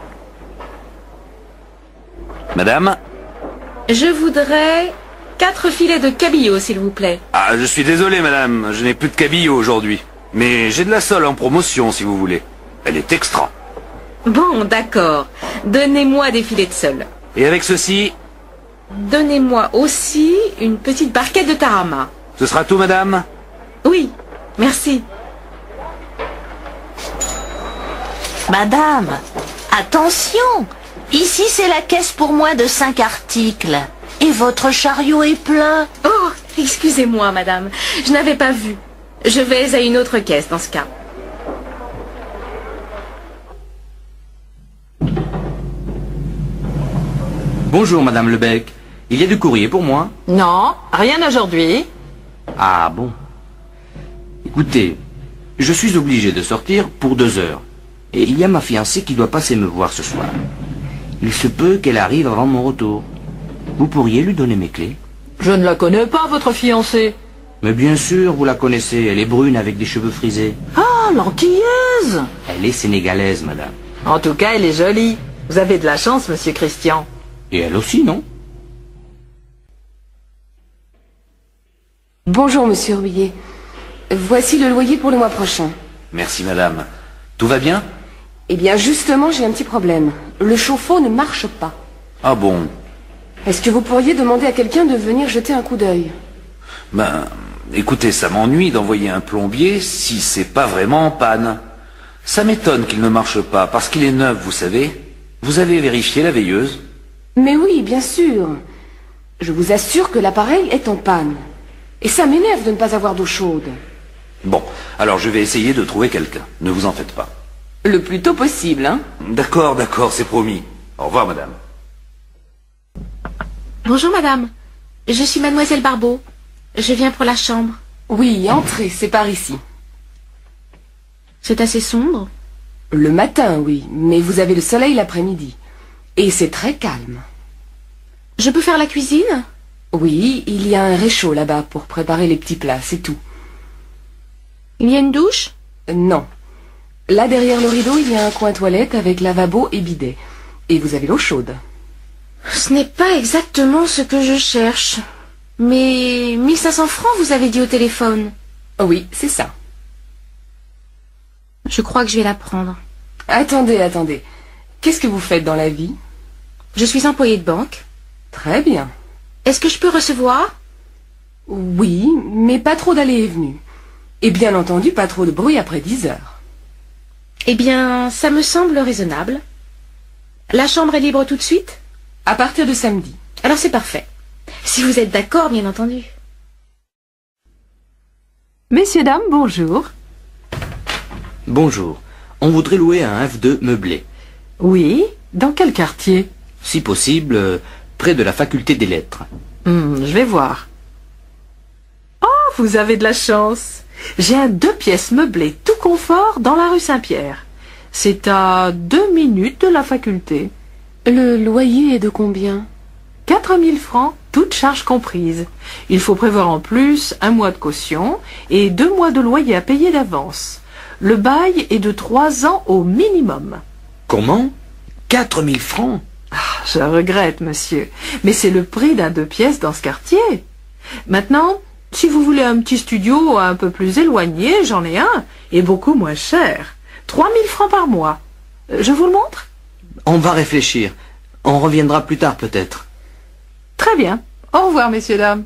Madame? Je voudrais quatre filets de cabillaud, s'il vous plaît. Ah, je suis désolé madame, je n'ai plus de cabillaud aujourd'hui. Mais j'ai de la sole en promotion si vous voulez. Elle est extra. Bon, d'accord. Donnez-moi des filets de sole. Et avec ceci? Donnez-moi aussi une petite barquette de tarama. Ce sera tout madame? Oui, merci. Madame, attention! Ici, c'est la caisse pour moins de cinq articles. Et votre chariot est plein. Oh, excusez-moi, madame. Je n'avais pas vu. Je vais à une autre caisse dans ce cas. Bonjour, Madame Lebec. Il y a du courrier pour moi? Non, rien aujourd'hui. Ah bon. Écoutez, je suis obligé de sortir pour deux heures. Et il y a ma fiancée qui doit passer me voir ce soir. Il se peut qu'elle arrive avant mon retour. Vous pourriez lui donner mes clés? Je ne la connais pas, votre fiancée. Mais bien sûr, vous la connaissez. Elle est brune avec des cheveux frisés. Ah, l'antillaise! Elle est sénégalaise, madame. En tout cas, elle est jolie. Vous avez de la chance, monsieur Christian. Et elle aussi, non? Bonjour, monsieur Rouillet. Voici le loyer pour le mois prochain. Merci madame. Tout va bien? Eh bien, justement, j'ai un petit problème. Le chauffe-eau ne marche pas. Ah bon? Est-ce que vous pourriez demander à quelqu'un de venir jeter un coup d'œil? Ben, écoutez, ça m'ennuie d'envoyer un plombier si c'est pas vraiment en panne. Ça m'étonne qu'il ne marche pas, parce qu'il est neuf, vous savez. Vous avez vérifié la veilleuse? Mais oui, bien sûr. Je vous assure que l'appareil est en panne. Et ça m'énerve de ne pas avoir d'eau chaude. Bon, alors je vais essayer de trouver quelqu'un. Ne vous en faites pas. Le plus tôt possible, hein? D'accord, d'accord, c'est promis. Au revoir, madame. Bonjour, madame. Je suis mademoiselle Barbeau. Je viens pour la chambre. Oui, entrez, c'est par ici. C'est assez sombre. Le matin, oui, mais vous avez le soleil l'après-midi. Et c'est très calme. Je peux faire la cuisine? Oui, il y a un réchaud là-bas pour préparer les petits plats, c'est tout. Il y a une douche? Non. Là, derrière le rideau, il y a un coin toilette avec lavabo et bidet. Et vous avez l'eau chaude. Ce n'est pas exactement ce que je cherche. Mais mille cinq cents francs, vous avez dit au téléphone. Oui, c'est ça. Je crois que je vais la prendre. Attendez, attendez. Qu'est-ce que vous faites dans la vie? Je suis employée de banque. Très bien. Est-ce que je peux recevoir? Oui, mais pas trop d'allées et venues. Et bien entendu, pas trop de bruit après dix heures. Eh bien, ça me semble raisonnable. La chambre est libre tout de suite? À partir de samedi. Alors c'est parfait. Si vous êtes d'accord, bien entendu. Messieurs, dames, bonjour. Bonjour. On voudrait louer un F deux meublé. Oui, dans quel quartier? Si possible, euh, près de la faculté des lettres. Hmm, je vais voir. Oh, vous avez de la chance. J'ai un deux pièces meublé tout confort dans la rue Saint-Pierre. C'est à deux minutes de la faculté. Le loyer est de combien? Quatre mille francs, toutes charges comprises. Il faut prévoir en plus un mois de caution et deux mois de loyer à payer d'avance. Le bail est de trois ans au minimum. Comment? Quatre mille francs? Ah, je regrette, monsieur, mais c'est le prix d'un deux pièces dans ce quartier. Maintenant, si vous voulez un petit studio un peu plus éloigné, j'en ai un, et beaucoup moins cher. Trois mille francs par mois. Je vous le montre? On va réfléchir. On reviendra plus tard peut-être. Très bien. Au revoir, messieurs, dames.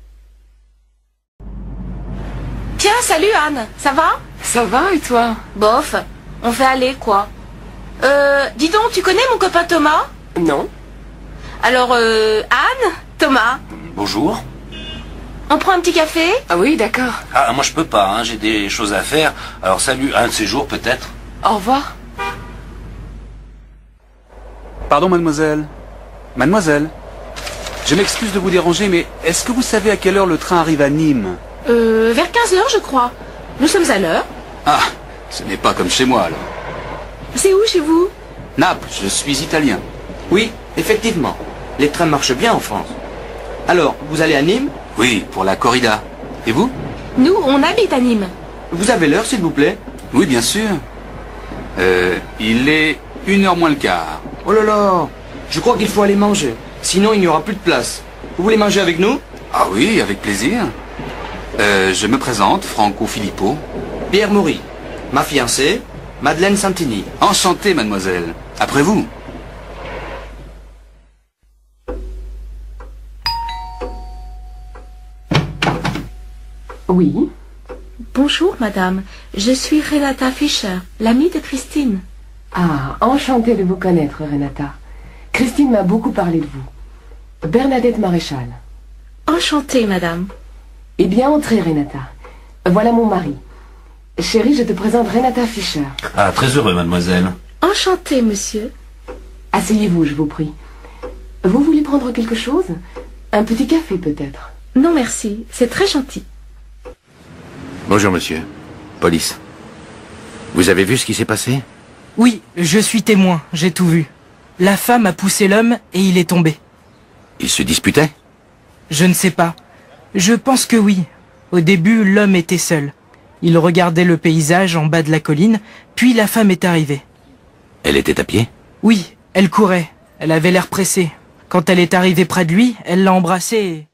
Tiens, salut Anne, ça va? Ça va, et toi? Bof, on fait aller, quoi. Euh, dis donc, tu connais mon copain Thomas? Non. Alors, euh, Anne, Thomas? Bonjour. On prend un petit café? Ah oui, d'accord. Ah, moi je peux pas, hein, j'ai des choses à faire. Alors salut, un de ces jours peut-être. Au revoir. Pardon, mademoiselle. Mademoiselle. Je m'excuse de vous déranger, mais est-ce que vous savez à quelle heure le train arrive à Nîmes? Euh, vers quinze heures, je crois. Nous sommes à l'heure. Ah, ce n'est pas comme chez moi, alors. C'est où, chez vous? Naples, je suis italien. Oui, effectivement. Les trains marchent bien en France. Alors, vous allez à Nîmes? Oui, pour la corrida. Et vous? Nous, on habite à Nîmes. Vous avez l'heure, s'il vous plaît? Oui, bien sûr. Euh, il est une heure moins le quart. Oh là là, je crois qu'il faut aller manger. Sinon, il n'y aura plus de place. Vous voulez manger avec nous? Ah oui, avec plaisir. Euh, je me présente, Franco Filippo. Pierre Maury, ma fiancée, Madeleine Santini. Enchanté, mademoiselle. Après vous. Oui. Bonjour, madame. Je suis Renata Fischer, l'amie de Christine. Ah, enchantée de vous connaître, Renata. Christine m'a beaucoup parlé de vous. Bernadette Maréchal. Enchantée, madame. Eh bien, entrez, Renata. Voilà mon mari. Chérie, je te présente Renata Fischer. Ah, très heureux, mademoiselle. Enchantée, monsieur. Asseyez-vous, je vous prie. Vous voulez prendre quelque chose? Un petit café, peut-être? Non, merci. C'est très gentil. Bonjour, monsieur. Police. Vous avez vu ce qui s'est passé? Oui, je suis témoin, j'ai tout vu. La femme a poussé l'homme et il est tombé. Ils se disputaient? Je ne sais pas. Je pense que oui. Au début, l'homme était seul. Il regardait le paysage en bas de la colline, puis la femme est arrivée. Elle était à pied? Oui, elle courait. Elle avait l'air pressée. Quand elle est arrivée près de lui, elle l'a embrassé et...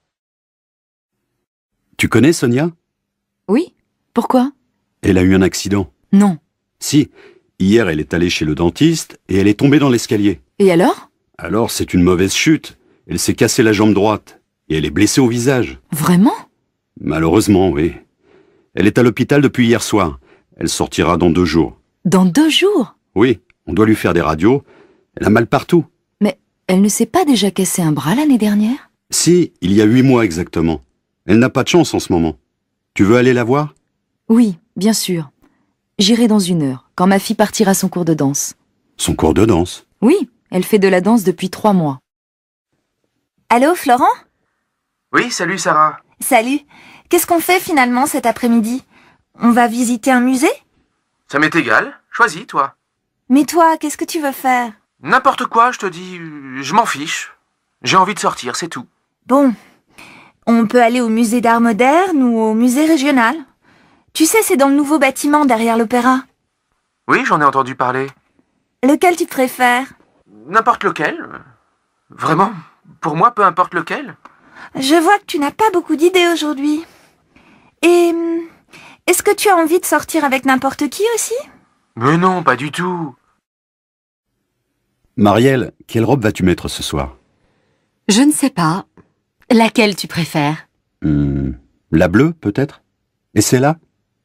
Tu connais Sonia? Oui. Pourquoi? Elle a eu un accident. Non. Si. Hier, elle est allée chez le dentiste et elle est tombée dans l'escalier. Et alors? Alors, c'est une mauvaise chute. Elle s'est cassée la jambe droite et elle est blessée au visage. Vraiment? Malheureusement, oui. Elle est à l'hôpital depuis hier soir. Elle sortira dans deux jours. Dans deux jours? Oui, on doit lui faire des radios. Elle a mal partout. Mais elle ne s'est pas déjà cassé un bras l'année dernière? Si, il y a huit mois exactement. Elle n'a pas de chance en ce moment. Tu veux aller la voir? Oui, bien sûr. J'irai dans une heure, quand ma fille partira à son cours de danse. Son cours de danse? Oui, elle fait de la danse depuis trois mois. Allô, Florent? Oui, salut Sarah. Salut. Qu'est-ce qu'on fait finalement cet après-midi? On va visiter un musée? Ça m'est égal. Choisis, toi. Mais toi, qu'est-ce que tu veux faire? N'importe quoi, je te dis. Je m'en fiche. J'ai envie de sortir, c'est tout. Bon. On peut aller au musée d'art moderne ou au musée régional. Tu sais, c'est dans le nouveau bâtiment derrière l'opéra. Oui, j'en ai entendu parler. Lequel tu préfères? N'importe lequel. Vraiment, pour moi, peu importe lequel. Je vois que tu n'as pas beaucoup d'idées aujourd'hui. Et est-ce que tu as envie de sortir avec n'importe qui aussi? Mais non, pas du tout. Marielle, quelle robe vas-tu mettre ce soir? Je ne sais pas. Laquelle tu préfères? Hum, la bleue, peut-être? Et celle-là?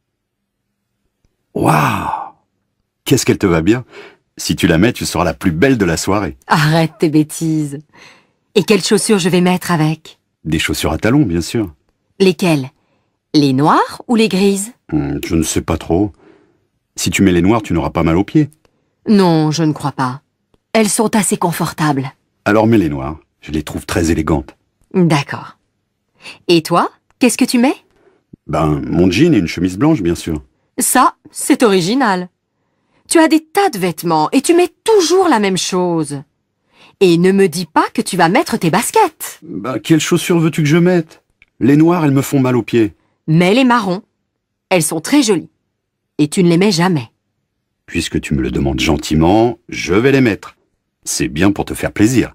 Waouh! Qu'est-ce qu'elle te va bien! Si tu la mets, tu seras la plus belle de la soirée. Arrête tes bêtises. Et quelles chaussures je vais mettre avec? Des chaussures à talons, bien sûr. Lesquelles? Les noires ou les grises? Hum, je ne sais pas trop. Si tu mets les noires, tu n'auras pas mal aux pieds. Non, je ne crois pas. Elles sont assez confortables. Alors mets les noires. Je les trouve très élégantes. D'accord. Et toi, qu'est-ce que tu mets? Ben, mon jean et une chemise blanche, bien sûr. Ça, c'est original. Tu as des tas de vêtements et tu mets toujours la même chose. Et ne me dis pas que tu vas mettre tes baskets. Ben, quelles chaussures veux-tu que je mette? Les noires, elles me font mal aux pieds. Mets les marrons. Elles sont très jolies. Et tu ne les mets jamais. Puisque tu me le demandes gentiment, je vais les mettre. C'est bien pour te faire plaisir.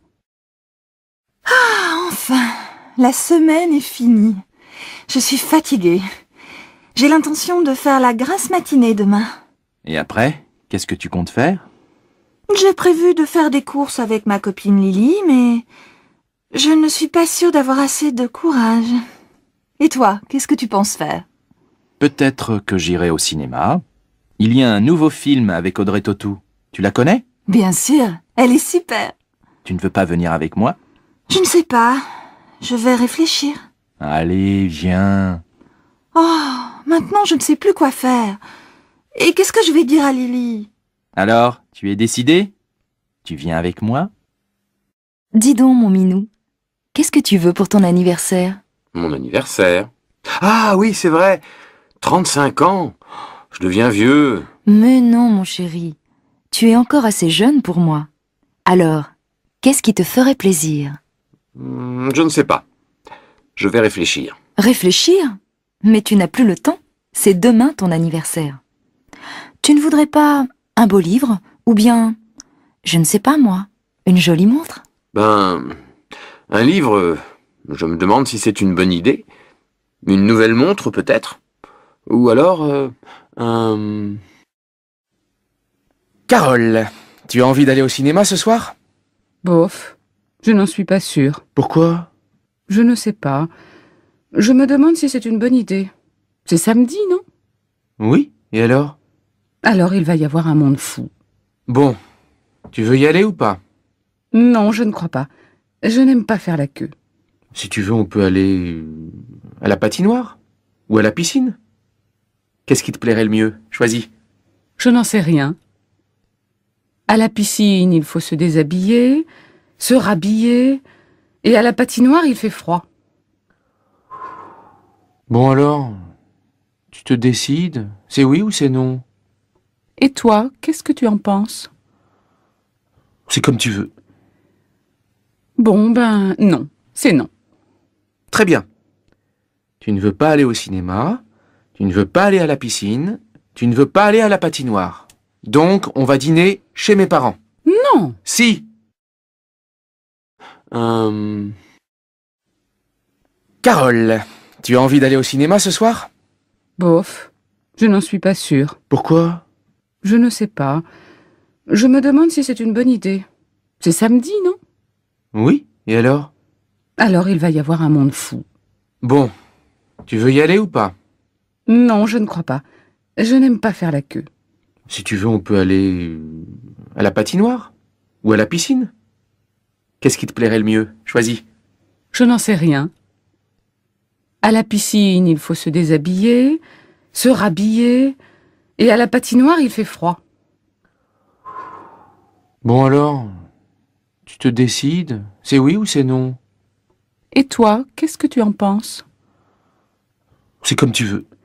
Ah, enfin, la semaine est finie. Je suis fatiguée. J'ai l'intention de faire la grasse matinée demain. Et après, qu'est-ce que tu comptes faire? J'ai prévu de faire des courses avec ma copine Lily, mais je ne suis pas sûre d'avoir assez de courage. Et toi, qu'est-ce que tu penses faire? Peut-être que j'irai au cinéma. Il y a un nouveau film avec Audrey Tautou. Tu la connais? Bien sûr, elle est super. Tu ne veux pas venir avec moi? Je ne sais pas. Je vais réfléchir. Allez, viens. Oh, maintenant je ne sais plus quoi faire. Et qu'est-ce que je vais dire à Lily? Alors, tu es décidé? Tu viens avec moi? Dis donc, mon minou, qu'est-ce que tu veux pour ton anniversaire? Mon anniversaire? Ah oui, c'est vrai. trente-cinq ans. Je deviens vieux. Mais non, mon chéri. Tu es encore assez jeune pour moi. Alors, qu'est-ce qui te ferait plaisir? Hmm, je ne sais pas. Je vais réfléchir. Réfléchir? Mais tu n'as plus le temps. C'est demain ton anniversaire. Tu ne voudrais pas un beau livre? Ou bien, je ne sais pas moi, une jolie montre? Ben, un livre, je me demande si c'est une bonne idée. Une nouvelle montre, peut-être. Ou alors, euh, un... Carole, tu as envie d'aller au cinéma ce soir? Bof, je n'en suis pas sûre. Pourquoi? Je ne sais pas. Je me demande si c'est une bonne idée. C'est samedi, non? Oui, et alors? Alors il va y avoir un monde fou. Bon, tu veux y aller ou pas? Non, je ne crois pas. Je n'aime pas faire la queue. Si tu veux, on peut aller à la patinoire ou à la piscine. Qu'est-ce qui te plairait le mieux? Choisis. Je n'en sais rien. À la piscine, il faut se déshabiller, se rhabiller, et à la patinoire, il fait froid. Bon alors, tu te décides? C'est oui ou c'est non? Et toi, qu'est-ce que tu en penses? C'est comme tu veux. Bon, ben non, c'est non. Très bien. Tu ne veux pas aller au cinéma, tu ne veux pas aller à la piscine, tu ne veux pas aller à la patinoire. Donc, on va dîner chez mes parents. Non. Si. Euh... Carole, tu as envie d'aller au cinéma ce soir? Bof, je n'en suis pas sûre. Pourquoi? Je ne sais pas. Je me demande si c'est une bonne idée. C'est samedi, non? Oui, et alors? Alors il va y avoir un monde fou. Bon, tu veux y aller ou pas? Non, je ne crois pas. Je n'aime pas faire la queue. Si tu veux, on peut aller à la patinoire ou à la piscine. Qu'est-ce qui te plairait le mieux? Choisis. Je n'en sais rien. À la piscine, il faut se déshabiller, se rhabiller, et à la patinoire, il fait froid. Bon alors, tu te décides? C'est oui ou c'est non? Et toi, qu'est-ce que tu en penses? C'est comme tu veux.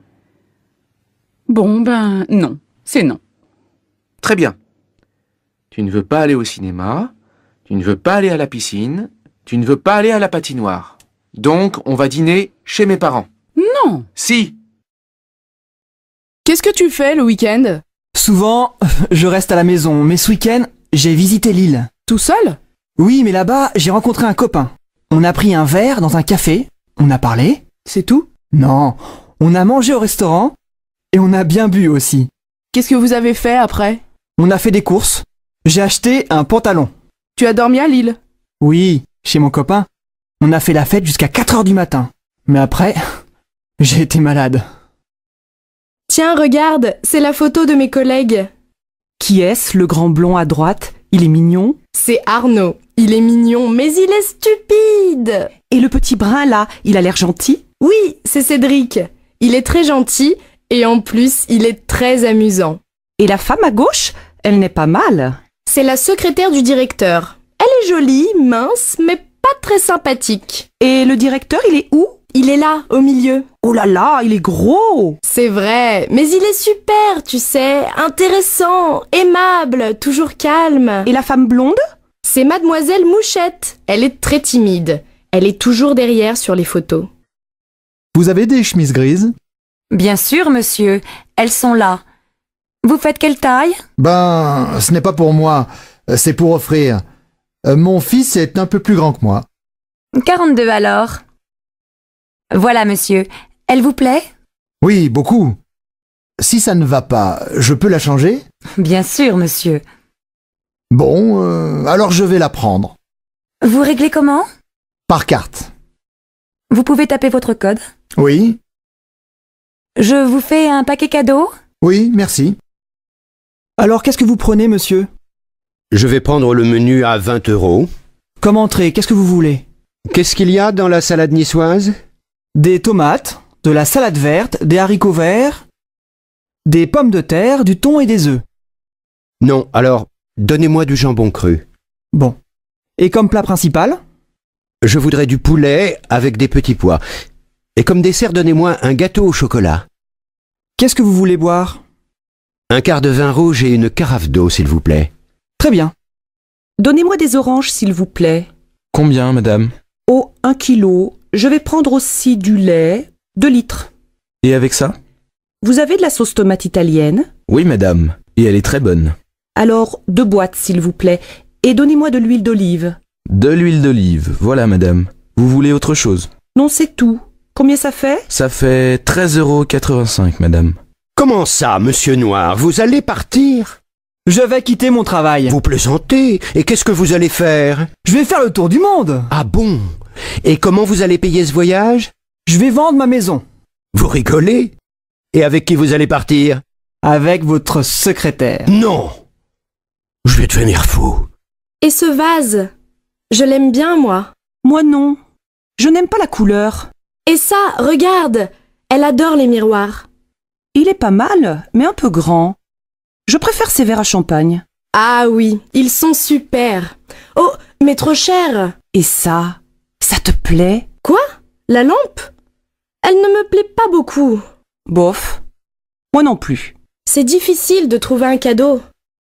Bon, ben non, c'est non. Très bien. Tu ne veux pas aller au cinéma, tu ne veux pas aller à la piscine, tu ne veux pas aller à la patinoire. Donc, on va dîner chez mes parents. Non. Si. Qu'est-ce que tu fais le week-end? Souvent, je reste à la maison, mais ce week-end, j'ai visité l'île. Tout seul? Oui, mais là-bas, j'ai rencontré un copain. On a pris un verre dans un café, on a parlé. C'est tout? Non, on a mangé au restaurant et on a bien bu aussi. Qu'est-ce que vous avez fait après? On a fait des courses. J'ai acheté un pantalon. Tu as dormi à Lille? Oui, chez mon copain. On a fait la fête jusqu'à quatre heures du matin. Mais après, j'ai été malade. Tiens, regarde, c'est la photo de mes collègues. Qui est-ce, le grand blond à droite? Il est mignon. C'est Arnaud. Il est mignon, mais il est stupide. Et le petit brun là, il a l'air gentil? Oui, c'est Cédric. Il est très gentil et en plus, il est très amusant. Et la femme à gauche, elle n'est pas mal. C'est la secrétaire du directeur. Elle est jolie, mince, mais pas très sympathique. Et le directeur, il est où? Il est là, au milieu. Oh là là, il est gros. C'est vrai, mais il est super, tu sais, intéressant, aimable, toujours calme. Et la femme blonde? C'est Mademoiselle Mouchette. Elle est très timide. Elle est toujours derrière sur les photos. Vous avez des chemises grises? Bien sûr, monsieur. Elles sont là. Vous faites quelle taille? Ben, ce n'est pas pour moi. C'est pour offrir. Euh, mon fils est un peu plus grand que moi. quarante-deux alors. Voilà, monsieur. Elle vous plaît? Oui, beaucoup. Si ça ne va pas, je peux la changer? Bien sûr, monsieur. Bon, euh, alors je vais la prendre. Vous réglez comment? Par carte. Vous pouvez taper votre code? Oui. Je vous fais un paquet cadeau? Oui, merci. Alors, qu'est-ce que vous prenez, monsieur? Je vais prendre le menu à vingt euros. Comme entrée, qu'est-ce que vous voulez? Qu'est-ce qu'il y a dans la salade niçoise? Des tomates, de la salade verte, des haricots verts, des pommes de terre, du thon et des œufs. Non, alors, donnez-moi du jambon cru. Bon. Et comme plat principal? Je voudrais du poulet avec des petits pois. Et comme dessert, donnez-moi un gâteau au chocolat. Qu'est-ce que vous voulez boire? Un quart de vin rouge et une carafe d'eau, s'il vous plaît. Très bien. Donnez-moi des oranges, s'il vous plaît. Combien, madame? Oh, un kilo. Je vais prendre aussi du lait, deux litres. Et avec ça? Vous avez de la sauce tomate italienne? Oui, madame. Et elle est très bonne. Alors, deux boîtes, s'il vous plaît. Et donnez-moi de l'huile d'olive. De l'huile d'olive. Voilà, madame. Vous voulez autre chose? Non, c'est tout. Combien ça fait? Ça fait treize euros quatre-vingt-cinq, madame. Comment ça, monsieur Noir? Vous allez partir? Je vais quitter mon travail. Vous plaisantez? Et qu'est-ce que vous allez faire? Je vais faire le tour du monde. Ah bon? Et comment vous allez payer ce voyage? Je vais vendre ma maison. Vous rigolez? Et avec qui vous allez partir? Avec votre secrétaire. Non! Je vais devenir fou. Et ce vase? Je l'aime bien, moi. Moi non. Je n'aime pas la couleur. Et ça, regarde! Elle adore les miroirs. Il est pas mal, mais un peu grand. Je préfère ces verres à champagne. Ah oui, ils sont super. Oh, mais trop cher. Et ça, ça te plaît? Quoi? La lampe? Elle ne me plaît pas beaucoup. Bof. Moi non plus. C'est difficile de trouver un cadeau.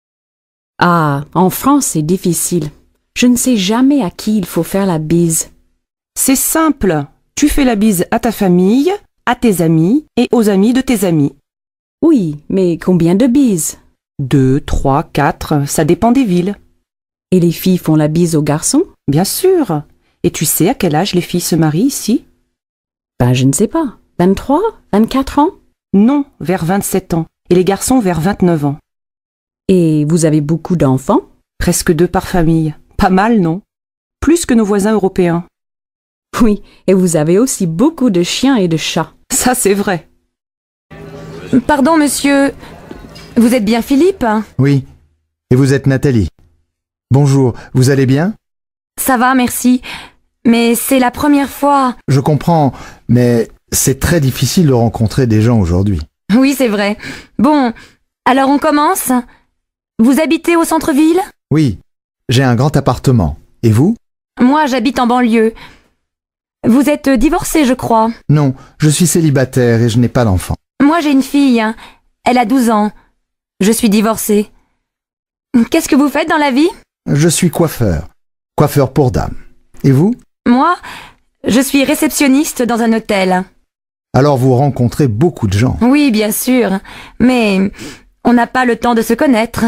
Ah, en France, c'est difficile. Je ne sais jamais à qui il faut faire la bise. C'est simple. Tu fais la bise à ta famille, à tes amis et aux amis de tes amis. Oui, mais combien de bises? Deux, trois, quatre, ça dépend des villes. Et les filles font la bise aux garçons? Bien sûr. Et tu sais à quel âge les filles se marient ici? Ben, je ne sais pas. vingt-trois? vingt-quatre ans? Non, vers vingt-sept ans. Et les garçons vers vingt-neuf ans. Et vous avez beaucoup d'enfants? Presque deux par famille. Pas mal, non? Plus que nos voisins européens. Oui, et vous avez aussi beaucoup de chiens et de chats. Ça, c'est vrai. Pardon, monsieur. Vous êtes bien Philippe? Oui. Et vous êtes Nathalie. Bonjour, vous allez bien? Ça va, merci. Mais c'est la première fois... Je comprends, mais c'est très difficile de rencontrer des gens aujourd'hui. Oui, c'est vrai. Bon, alors on commence? Vous habitez au centre-ville? Oui, j'ai un grand appartement. Et vous? Moi, j'habite en banlieue. Vous êtes divorcé, je crois. Non, je suis célibataire et je n'ai pas d'enfant. Moi, j'ai une fille. Elle a douze ans. Je suis divorcée. Qu'est-ce que vous faites dans la vie? Je suis coiffeur. Coiffeur pour dames. Et vous? Moi, je suis réceptionniste dans un hôtel. Alors vous rencontrez beaucoup de gens. Oui, bien sûr. Mais on n'a pas le temps de se connaître.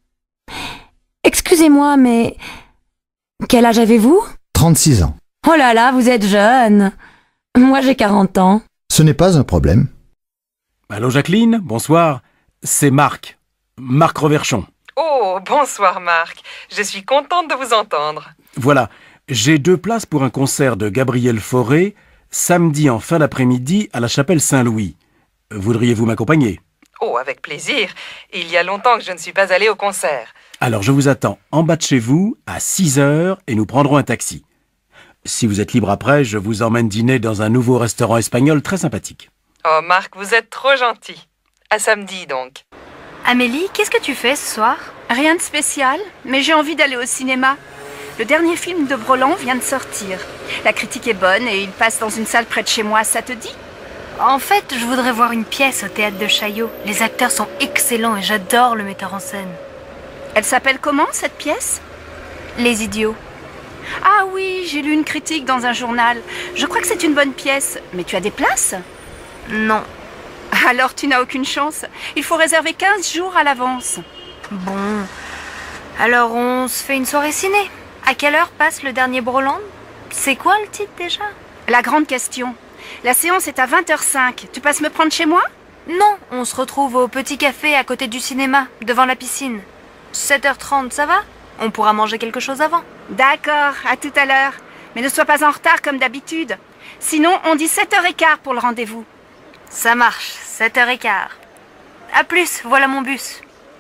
Excusez-moi, mais... Quel âge avez-vous? trente-six ans. Oh là là, vous êtes jeune. Moi, j'ai quarante ans. Ce n'est pas un problème. Allô Jacqueline, bonsoir. C'est Marc. Marc Reverchon. Oh, bonsoir Marc. Je suis contente de vous entendre. Voilà, j'ai deux places pour un concert de Gabriel Fauré, samedi en fin d'après-midi à la chapelle Saint-Louis. Voudriez-vous m'accompagner? Oh, avec plaisir. Il y a longtemps que je ne suis pas allée au concert. Alors je vous attends en bas de chez vous à six heures et nous prendrons un taxi. Si vous êtes libre après, je vous emmène dîner dans un nouveau restaurant espagnol très sympathique. Oh Marc, vous êtes trop gentil. À samedi donc. Amélie, qu'est-ce que tu fais ce soir? Rien de spécial, mais j'ai envie d'aller au cinéma. Le dernier film de Broland vient de sortir. La critique est bonne et il passe dans une salle près de chez moi, ça te dit? En fait, je voudrais voir une pièce au théâtre de Chaillot. Les acteurs sont excellents et j'adore le metteur en scène. Elle s'appelle comment, cette pièce? Les Idiots. Ah oui, j'ai lu une critique dans un journal. Je crois que c'est une bonne pièce. Mais tu as des places? Non. Alors tu n'as aucune chance. Il faut réserver quinze jours à l'avance. Bon. Alors on se fait une soirée ciné. À quelle heure passe le dernier Broland? C'est quoi le titre déjà? La grande question. La séance est à vingt heures cinq. Tu passes me prendre chez moi? Non, on se retrouve au petit café à côté du cinéma, devant la piscine. sept heures trente, ça va? On pourra manger quelque chose avant. D'accord, à tout à l'heure. Mais ne sois pas en retard comme d'habitude. Sinon, on dit sept heures quinze pour le rendez-vous. Ça marche, sept heures quinze. À plus, voilà mon bus.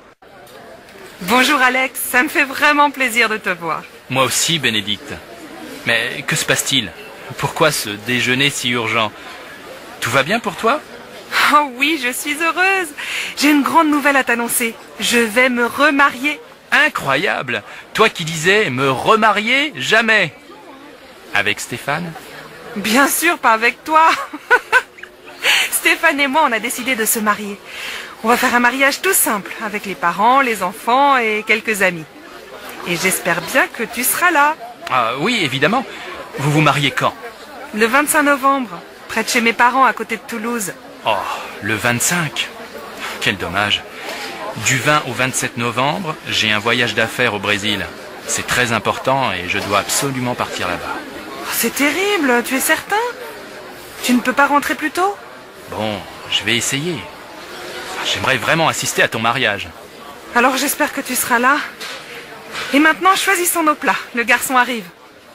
Bonjour Alex, ça me fait vraiment plaisir de te voir. Moi aussi, Bénédicte. Mais que se passe-t-il? Pourquoi ce déjeuner si urgent? Tout va bien pour toi? Oh oui, je suis heureuse. J'ai une grande nouvelle à t'annoncer. Je vais me remarier. Incroyable! Toi qui disais me remarier jamais. Avec Stéphane? Bien sûr, pas avec toi. Stéphane et moi, on a décidé de se marier. On va faire un mariage tout simple, avec les parents, les enfants et quelques amis. Et j'espère bien que tu seras là. Ah oui, évidemment. Vous vous mariez quand? Le vingt-cinq novembre, près de chez mes parents, à côté de Toulouse. Oh, le vingt-cinq? Quel dommage. Du vingt au vingt-sept novembre, j'ai un voyage d'affaires au Brésil. C'est très important et je dois absolument partir là-bas. Oh, c'est terrible, tu es certain? Tu ne peux pas rentrer plus tôt? Bon, je vais essayer. J'aimerais vraiment assister à ton mariage. Alors j'espère que tu seras là. Et maintenant, choisissons nos plats. Le garçon arrive.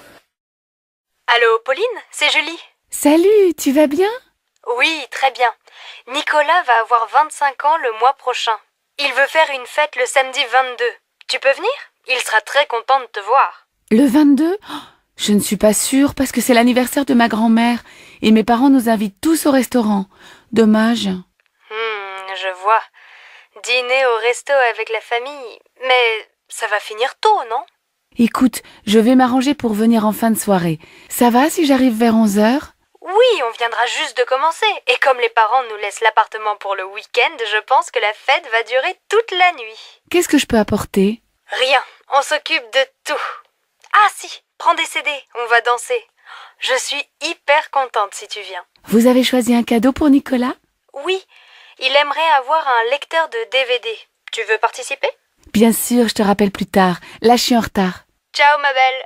Allô, Pauline, c'est Julie. Salut, tu vas bien? Oui, très bien. Nicolas va avoir vingt-cinq ans le mois prochain. Il veut faire une fête le samedi vingt-deux. Tu peux venir? Il sera très content de te voir. Le vingt-deux? Oh, je ne suis pas sûre parce que c'est l'anniversaire de ma grand-mère et mes parents nous invitent tous au restaurant. Dommage. Hmm, je vois. Dîner au resto avec la famille. Mais ça va finir tôt, non? Écoute, je vais m'arranger pour venir en fin de soirée. Ça va si j'arrive vers onze heures? Oui, on viendra juste de commencer. Et comme les parents nous laissent l'appartement pour le week-end, je pense que la fête va durer toute la nuit. Qu'est-ce que je peux apporter? Rien, on s'occupe de tout. Ah si, prends des C D, on va danser. Je suis hyper contente si tu viens. Vous avez choisi un cadeau pour Nicolas? Oui, il aimerait avoir un lecteur de D V D. Tu veux participer? Bien sûr, je te rappelle plus tard. Là, je suis en retard. Ciao, ma belle.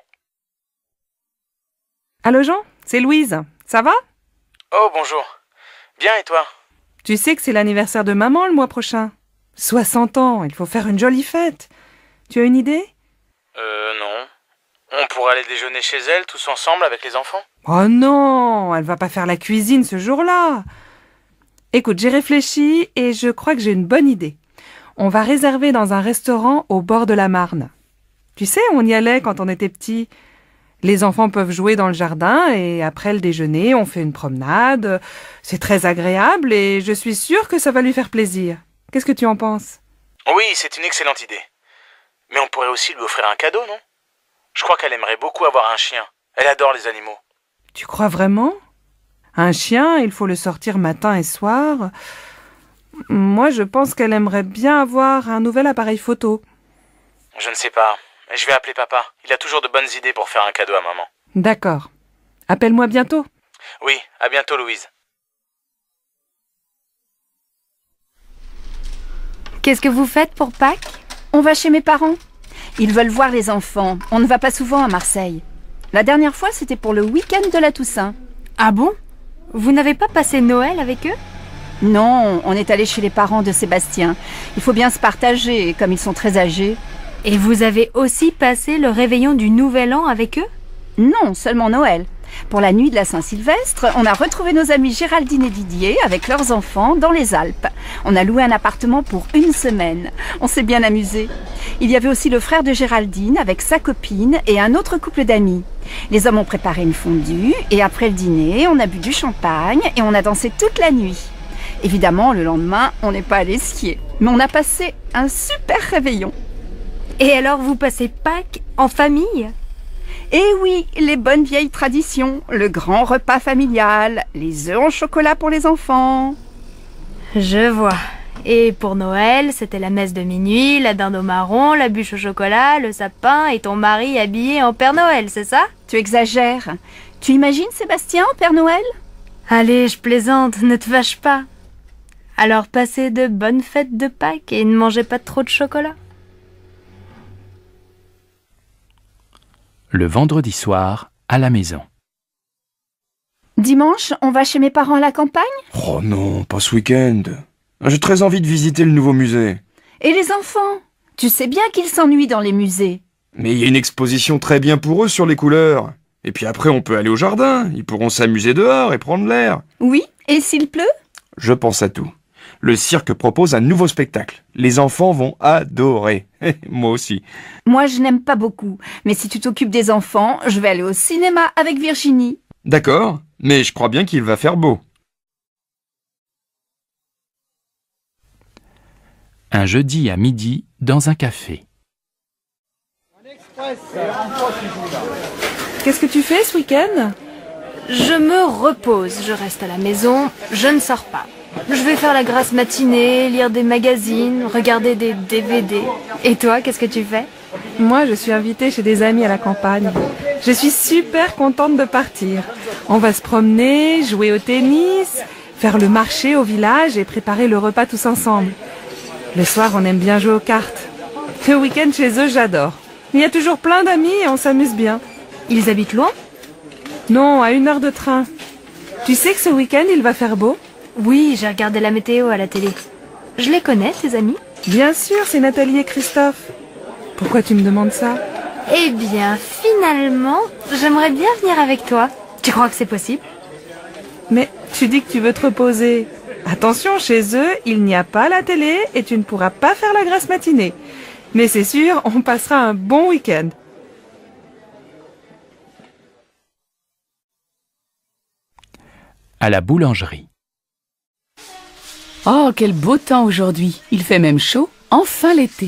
Allô Jean, c'est Louise. Ça va? Oh, bonjour. Bien, et toi? Tu sais que c'est l'anniversaire de maman le mois prochain. soixante ans, il faut faire une jolie fête. Tu as une idée? Euh, non. On pourrait aller déjeuner chez elle, tous ensemble, avec les enfants? Oh non, elle va pas faire la cuisine ce jour-là. Écoute, j'ai réfléchi et je crois que j'ai une bonne idée. On va réserver dans un restaurant au bord de la Marne. Tu sais, on y allait quand on était petits. Les enfants peuvent jouer dans le jardin et après le déjeuner, on fait une promenade. C'est très agréable et je suis sûre que ça va lui faire plaisir. Qu'est-ce que tu en penses? Oui, c'est une excellente idée. Mais on pourrait aussi lui offrir un cadeau, non? Je crois qu'elle aimerait beaucoup avoir un chien. Elle adore les animaux. Tu crois vraiment? Un chien, il faut le sortir matin et soir. Moi, je pense qu'elle aimerait bien avoir un nouvel appareil photo. Je ne sais pas. Je vais appeler papa. Il a toujours de bonnes idées pour faire un cadeau à maman. D'accord. Appelle-moi bientôt. Oui, à bientôt, Louise. Qu'est-ce que vous faites pour Pâques? On va chez mes parents. Ils veulent voir les enfants. On ne va pas souvent à Marseille. La dernière fois, c'était pour le week-end de la Toussaint. Ah bon? Vous n'avez pas passé Noël avec eux? Non, on est allé chez les parents de Sébastien. Il faut bien se partager, comme ils sont très âgés. Et vous avez aussi passé le réveillon du Nouvel An avec eux? Non, seulement Noël. Pour la nuit de la Saint-Sylvestre, on a retrouvé nos amis Géraldine et Didier avec leurs enfants dans les Alpes. On a loué un appartement pour une semaine. On s'est bien amusé. Il y avait aussi le frère de Géraldine avec sa copine et un autre couple d'amis. Les hommes ont préparé une fondue et après le dîner, on a bu du champagne et on a dansé toute la nuit. Évidemment, le lendemain, on n'est pas allé skier. Mais on a passé un super réveillon. Et alors, vous passez Pâques en famille? Eh oui, les bonnes vieilles traditions, le grand repas familial, les œufs en chocolat pour les enfants. Je vois. Et pour Noël, c'était la messe de minuit, la dinde au marron, la bûche au chocolat, le sapin et ton mari habillé en Père Noël, c'est ça? Tu exagères. Tu imagines Sébastien en Père Noël? Allez, je plaisante, ne te fâche pas. Alors passez de bonnes fêtes de Pâques et ne mangez pas trop de chocolat. Le vendredi soir, à la maison. Dimanche, on va chez mes parents à la campagne? Oh non, pas ce week-end. J'ai très envie de visiter le nouveau musée. Et les enfants? Tu sais bien qu'ils s'ennuient dans les musées. Mais il y a une exposition très bien pour eux sur les couleurs. Et puis après, on peut aller au jardin. Ils pourront s'amuser dehors et prendre l'air. Oui, et s'il pleut? Je pense à tout. Le cirque propose un nouveau spectacle. Les enfants vont adorer. Moi aussi. Moi, je n'aime pas beaucoup. Mais si tu t'occupes des enfants, je vais aller au cinéma avec Virginie. D'accord, mais je crois bien qu'il va faire beau. Un jeudi à midi, dans un café. Qu'est-ce que tu fais ce week-end? Je me repose, je reste à la maison, je ne sors pas. Je vais faire la grasse matinée, lire des magazines, regarder des D V D. Et toi, qu'est-ce que tu fais? Moi, je suis invitée chez des amis à la campagne. Je suis super contente de partir. On va se promener, jouer au tennis, faire le marché au village et préparer le repas tous ensemble. Le soir, on aime bien jouer aux cartes. Le week-end chez eux, j'adore. Il y a toujours plein d'amis et on s'amuse bien. Ils habitent loin? Non, à une heure de train. Tu sais que ce week-end, il va faire beau? Oui, j'ai regardé la météo à la télé. Je les connais, tes amis? Bien sûr, c'est Nathalie et Christophe. Pourquoi tu me demandes ça? Eh bien, finalement, j'aimerais bien venir avec toi. Tu crois que c'est possible? Mais tu dis que tu veux te reposer. Attention, chez eux, il n'y a pas la télé et tu ne pourras pas faire la grasse matinée. Mais c'est sûr, on passera un bon week-end. À la boulangerie. Oh, quel beau temps aujourd'hui. Il fait même chaud. Enfin l'été.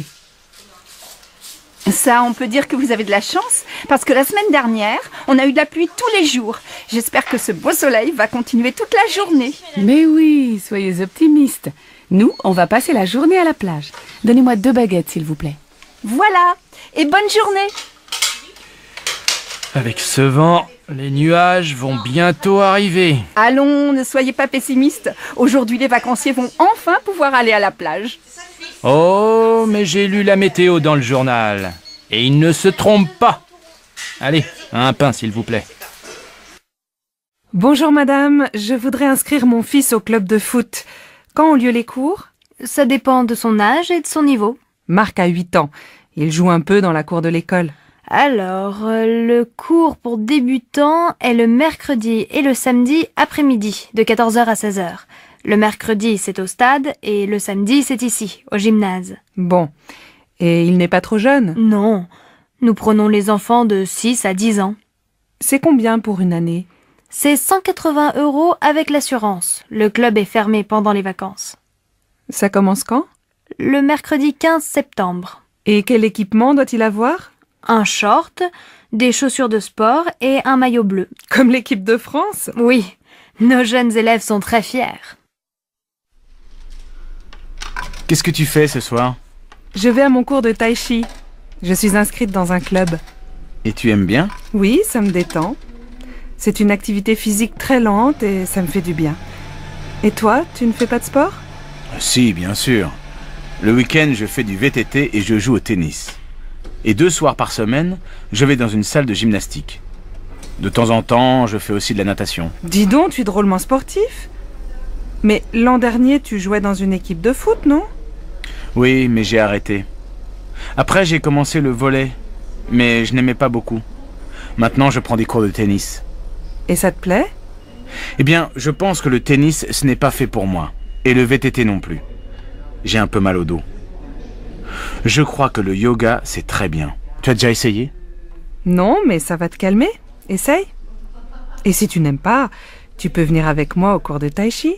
Ça, on peut dire que vous avez de la chance, parce que la semaine dernière, on a eu de la pluie tous les jours. J'espère que ce beau soleil va continuer toute la journée. Mais oui, soyez optimistes. Nous, on va passer la journée à la plage. Donnez-moi deux baguettes, s'il vous plaît. Voilà, et bonne journée. Avec ce vent, les nuages vont bientôt arriver. Allons, ne soyez pas pessimistes. Aujourd'hui, les vacanciers vont enfin pouvoir aller à la plage. Oh, mais j'ai lu la météo dans le journal. Et il ne se trompe pas. Allez, un pain, s'il vous plaît. Bonjour madame, je voudrais inscrire mon fils au club de foot. Quand ont lieu les cours? Ça dépend de son âge et de son niveau. Marc a huit ans. Il joue un peu dans la cour de l'école. Alors, euh, le cours pour débutants est le mercredi et le samedi après-midi, de quatorze heures à seize heures. Le mercredi, c'est au stade, et le samedi, c'est ici, au gymnase. Bon. Et il n'est pas trop jeune? Non. Nous prenons les enfants de six à dix ans. C'est combien pour une année? C'est cent quatre-vingts euros avec l'assurance. Le club est fermé pendant les vacances. Ça commence quand? Le mercredi quinze septembre. Et quel équipement doit-il avoir? Un short, des chaussures de sport et un maillot bleu. Comme l'équipe de France? Oui, nos jeunes élèves sont très fiers. Qu'est-ce que tu fais ce soir? Je vais à mon cours de tai chi. Je suis inscrite dans un club. Et tu aimes bien? Oui, ça me détend. C'est une activité physique très lente et ça me fait du bien. Et toi, tu ne fais pas de sport? Si, bien sûr. Le week-end, je fais du V T T et je joue au tennis. Et deux soirs par semaine, je vais dans une salle de gymnastique. De temps en temps, je fais aussi de la natation. Dis donc, tu es drôlement sportif. Mais l'an dernier, tu jouais dans une équipe de foot, non? Oui, mais j'ai arrêté. Après, j'ai commencé le volley, mais je n'aimais pas beaucoup. Maintenant, je prends des cours de tennis. Et ça te plaît? Eh bien, je pense que le tennis, ce n'est pas fait pour moi. Et le V T T non plus. J'ai un peu mal au dos. Je crois que le yoga, c'est très bien. Tu as déjà essayé? Non, mais ça va te calmer. Essaye. Et si tu n'aimes pas, tu peux venir avec moi au cours de tai chi.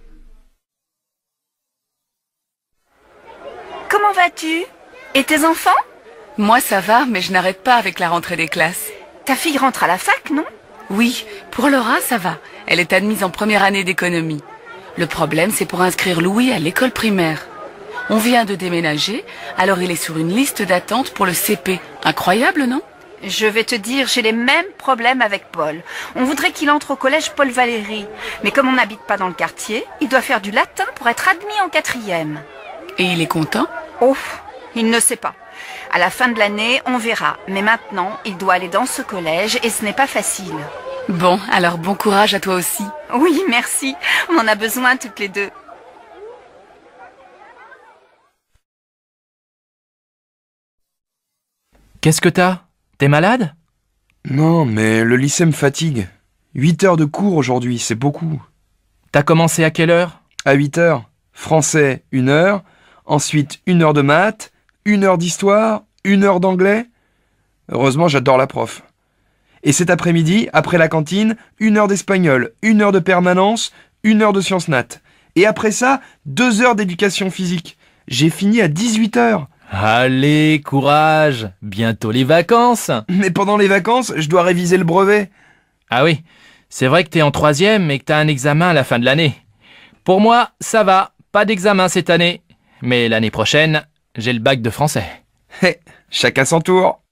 Comment vas-tu? Et tes enfants? Moi ça va, mais je n'arrête pas avec la rentrée des classes. Ta fille rentre à la fac, non? Oui, pour Laura ça va. Elle est admise en première année d'économie. Le problème c'est pour inscrire Louis à l'école primaire. On vient de déménager, alors il est sur une liste d'attente pour le C P. Incroyable, non? Je vais te dire, j'ai les mêmes problèmes avec Paul. On voudrait qu'il entre au collège Paul Valéry. Mais comme on n'habite pas dans le quartier, il doit faire du latin pour être admis en quatrième. Et il est content? Oh, il ne sait pas. À la fin de l'année, on verra. Mais maintenant, il doit aller dans ce collège et ce n'est pas facile. Bon, alors bon courage à toi aussi. Oui, merci. On en a besoin toutes les deux. Qu'est-ce que t'as? T'es malade? Non, mais le lycée me fatigue. Huit heures de cours aujourd'hui, c'est beaucoup. T'as commencé à quelle heure? À huit heures. Français, une heure. Ensuite, une heure de maths, une heure d'histoire, une heure d'anglais. Heureusement, j'adore la prof. Et cet après-midi, après la cantine, une heure d'espagnol, une heure de permanence, une heure de sciences nat. Et après ça, deux heures d'éducation physique. J'ai fini à dix-huit heures. Allez, courage! Bientôt les vacances! Mais pendant les vacances, je dois réviser le brevet. Ah oui, c'est vrai que t'es en troisième et que t'as un examen à la fin de l'année. Pour moi, ça va, pas d'examen cette année. Mais l'année prochaine, j'ai le bac de français. Hé, chacun son tour.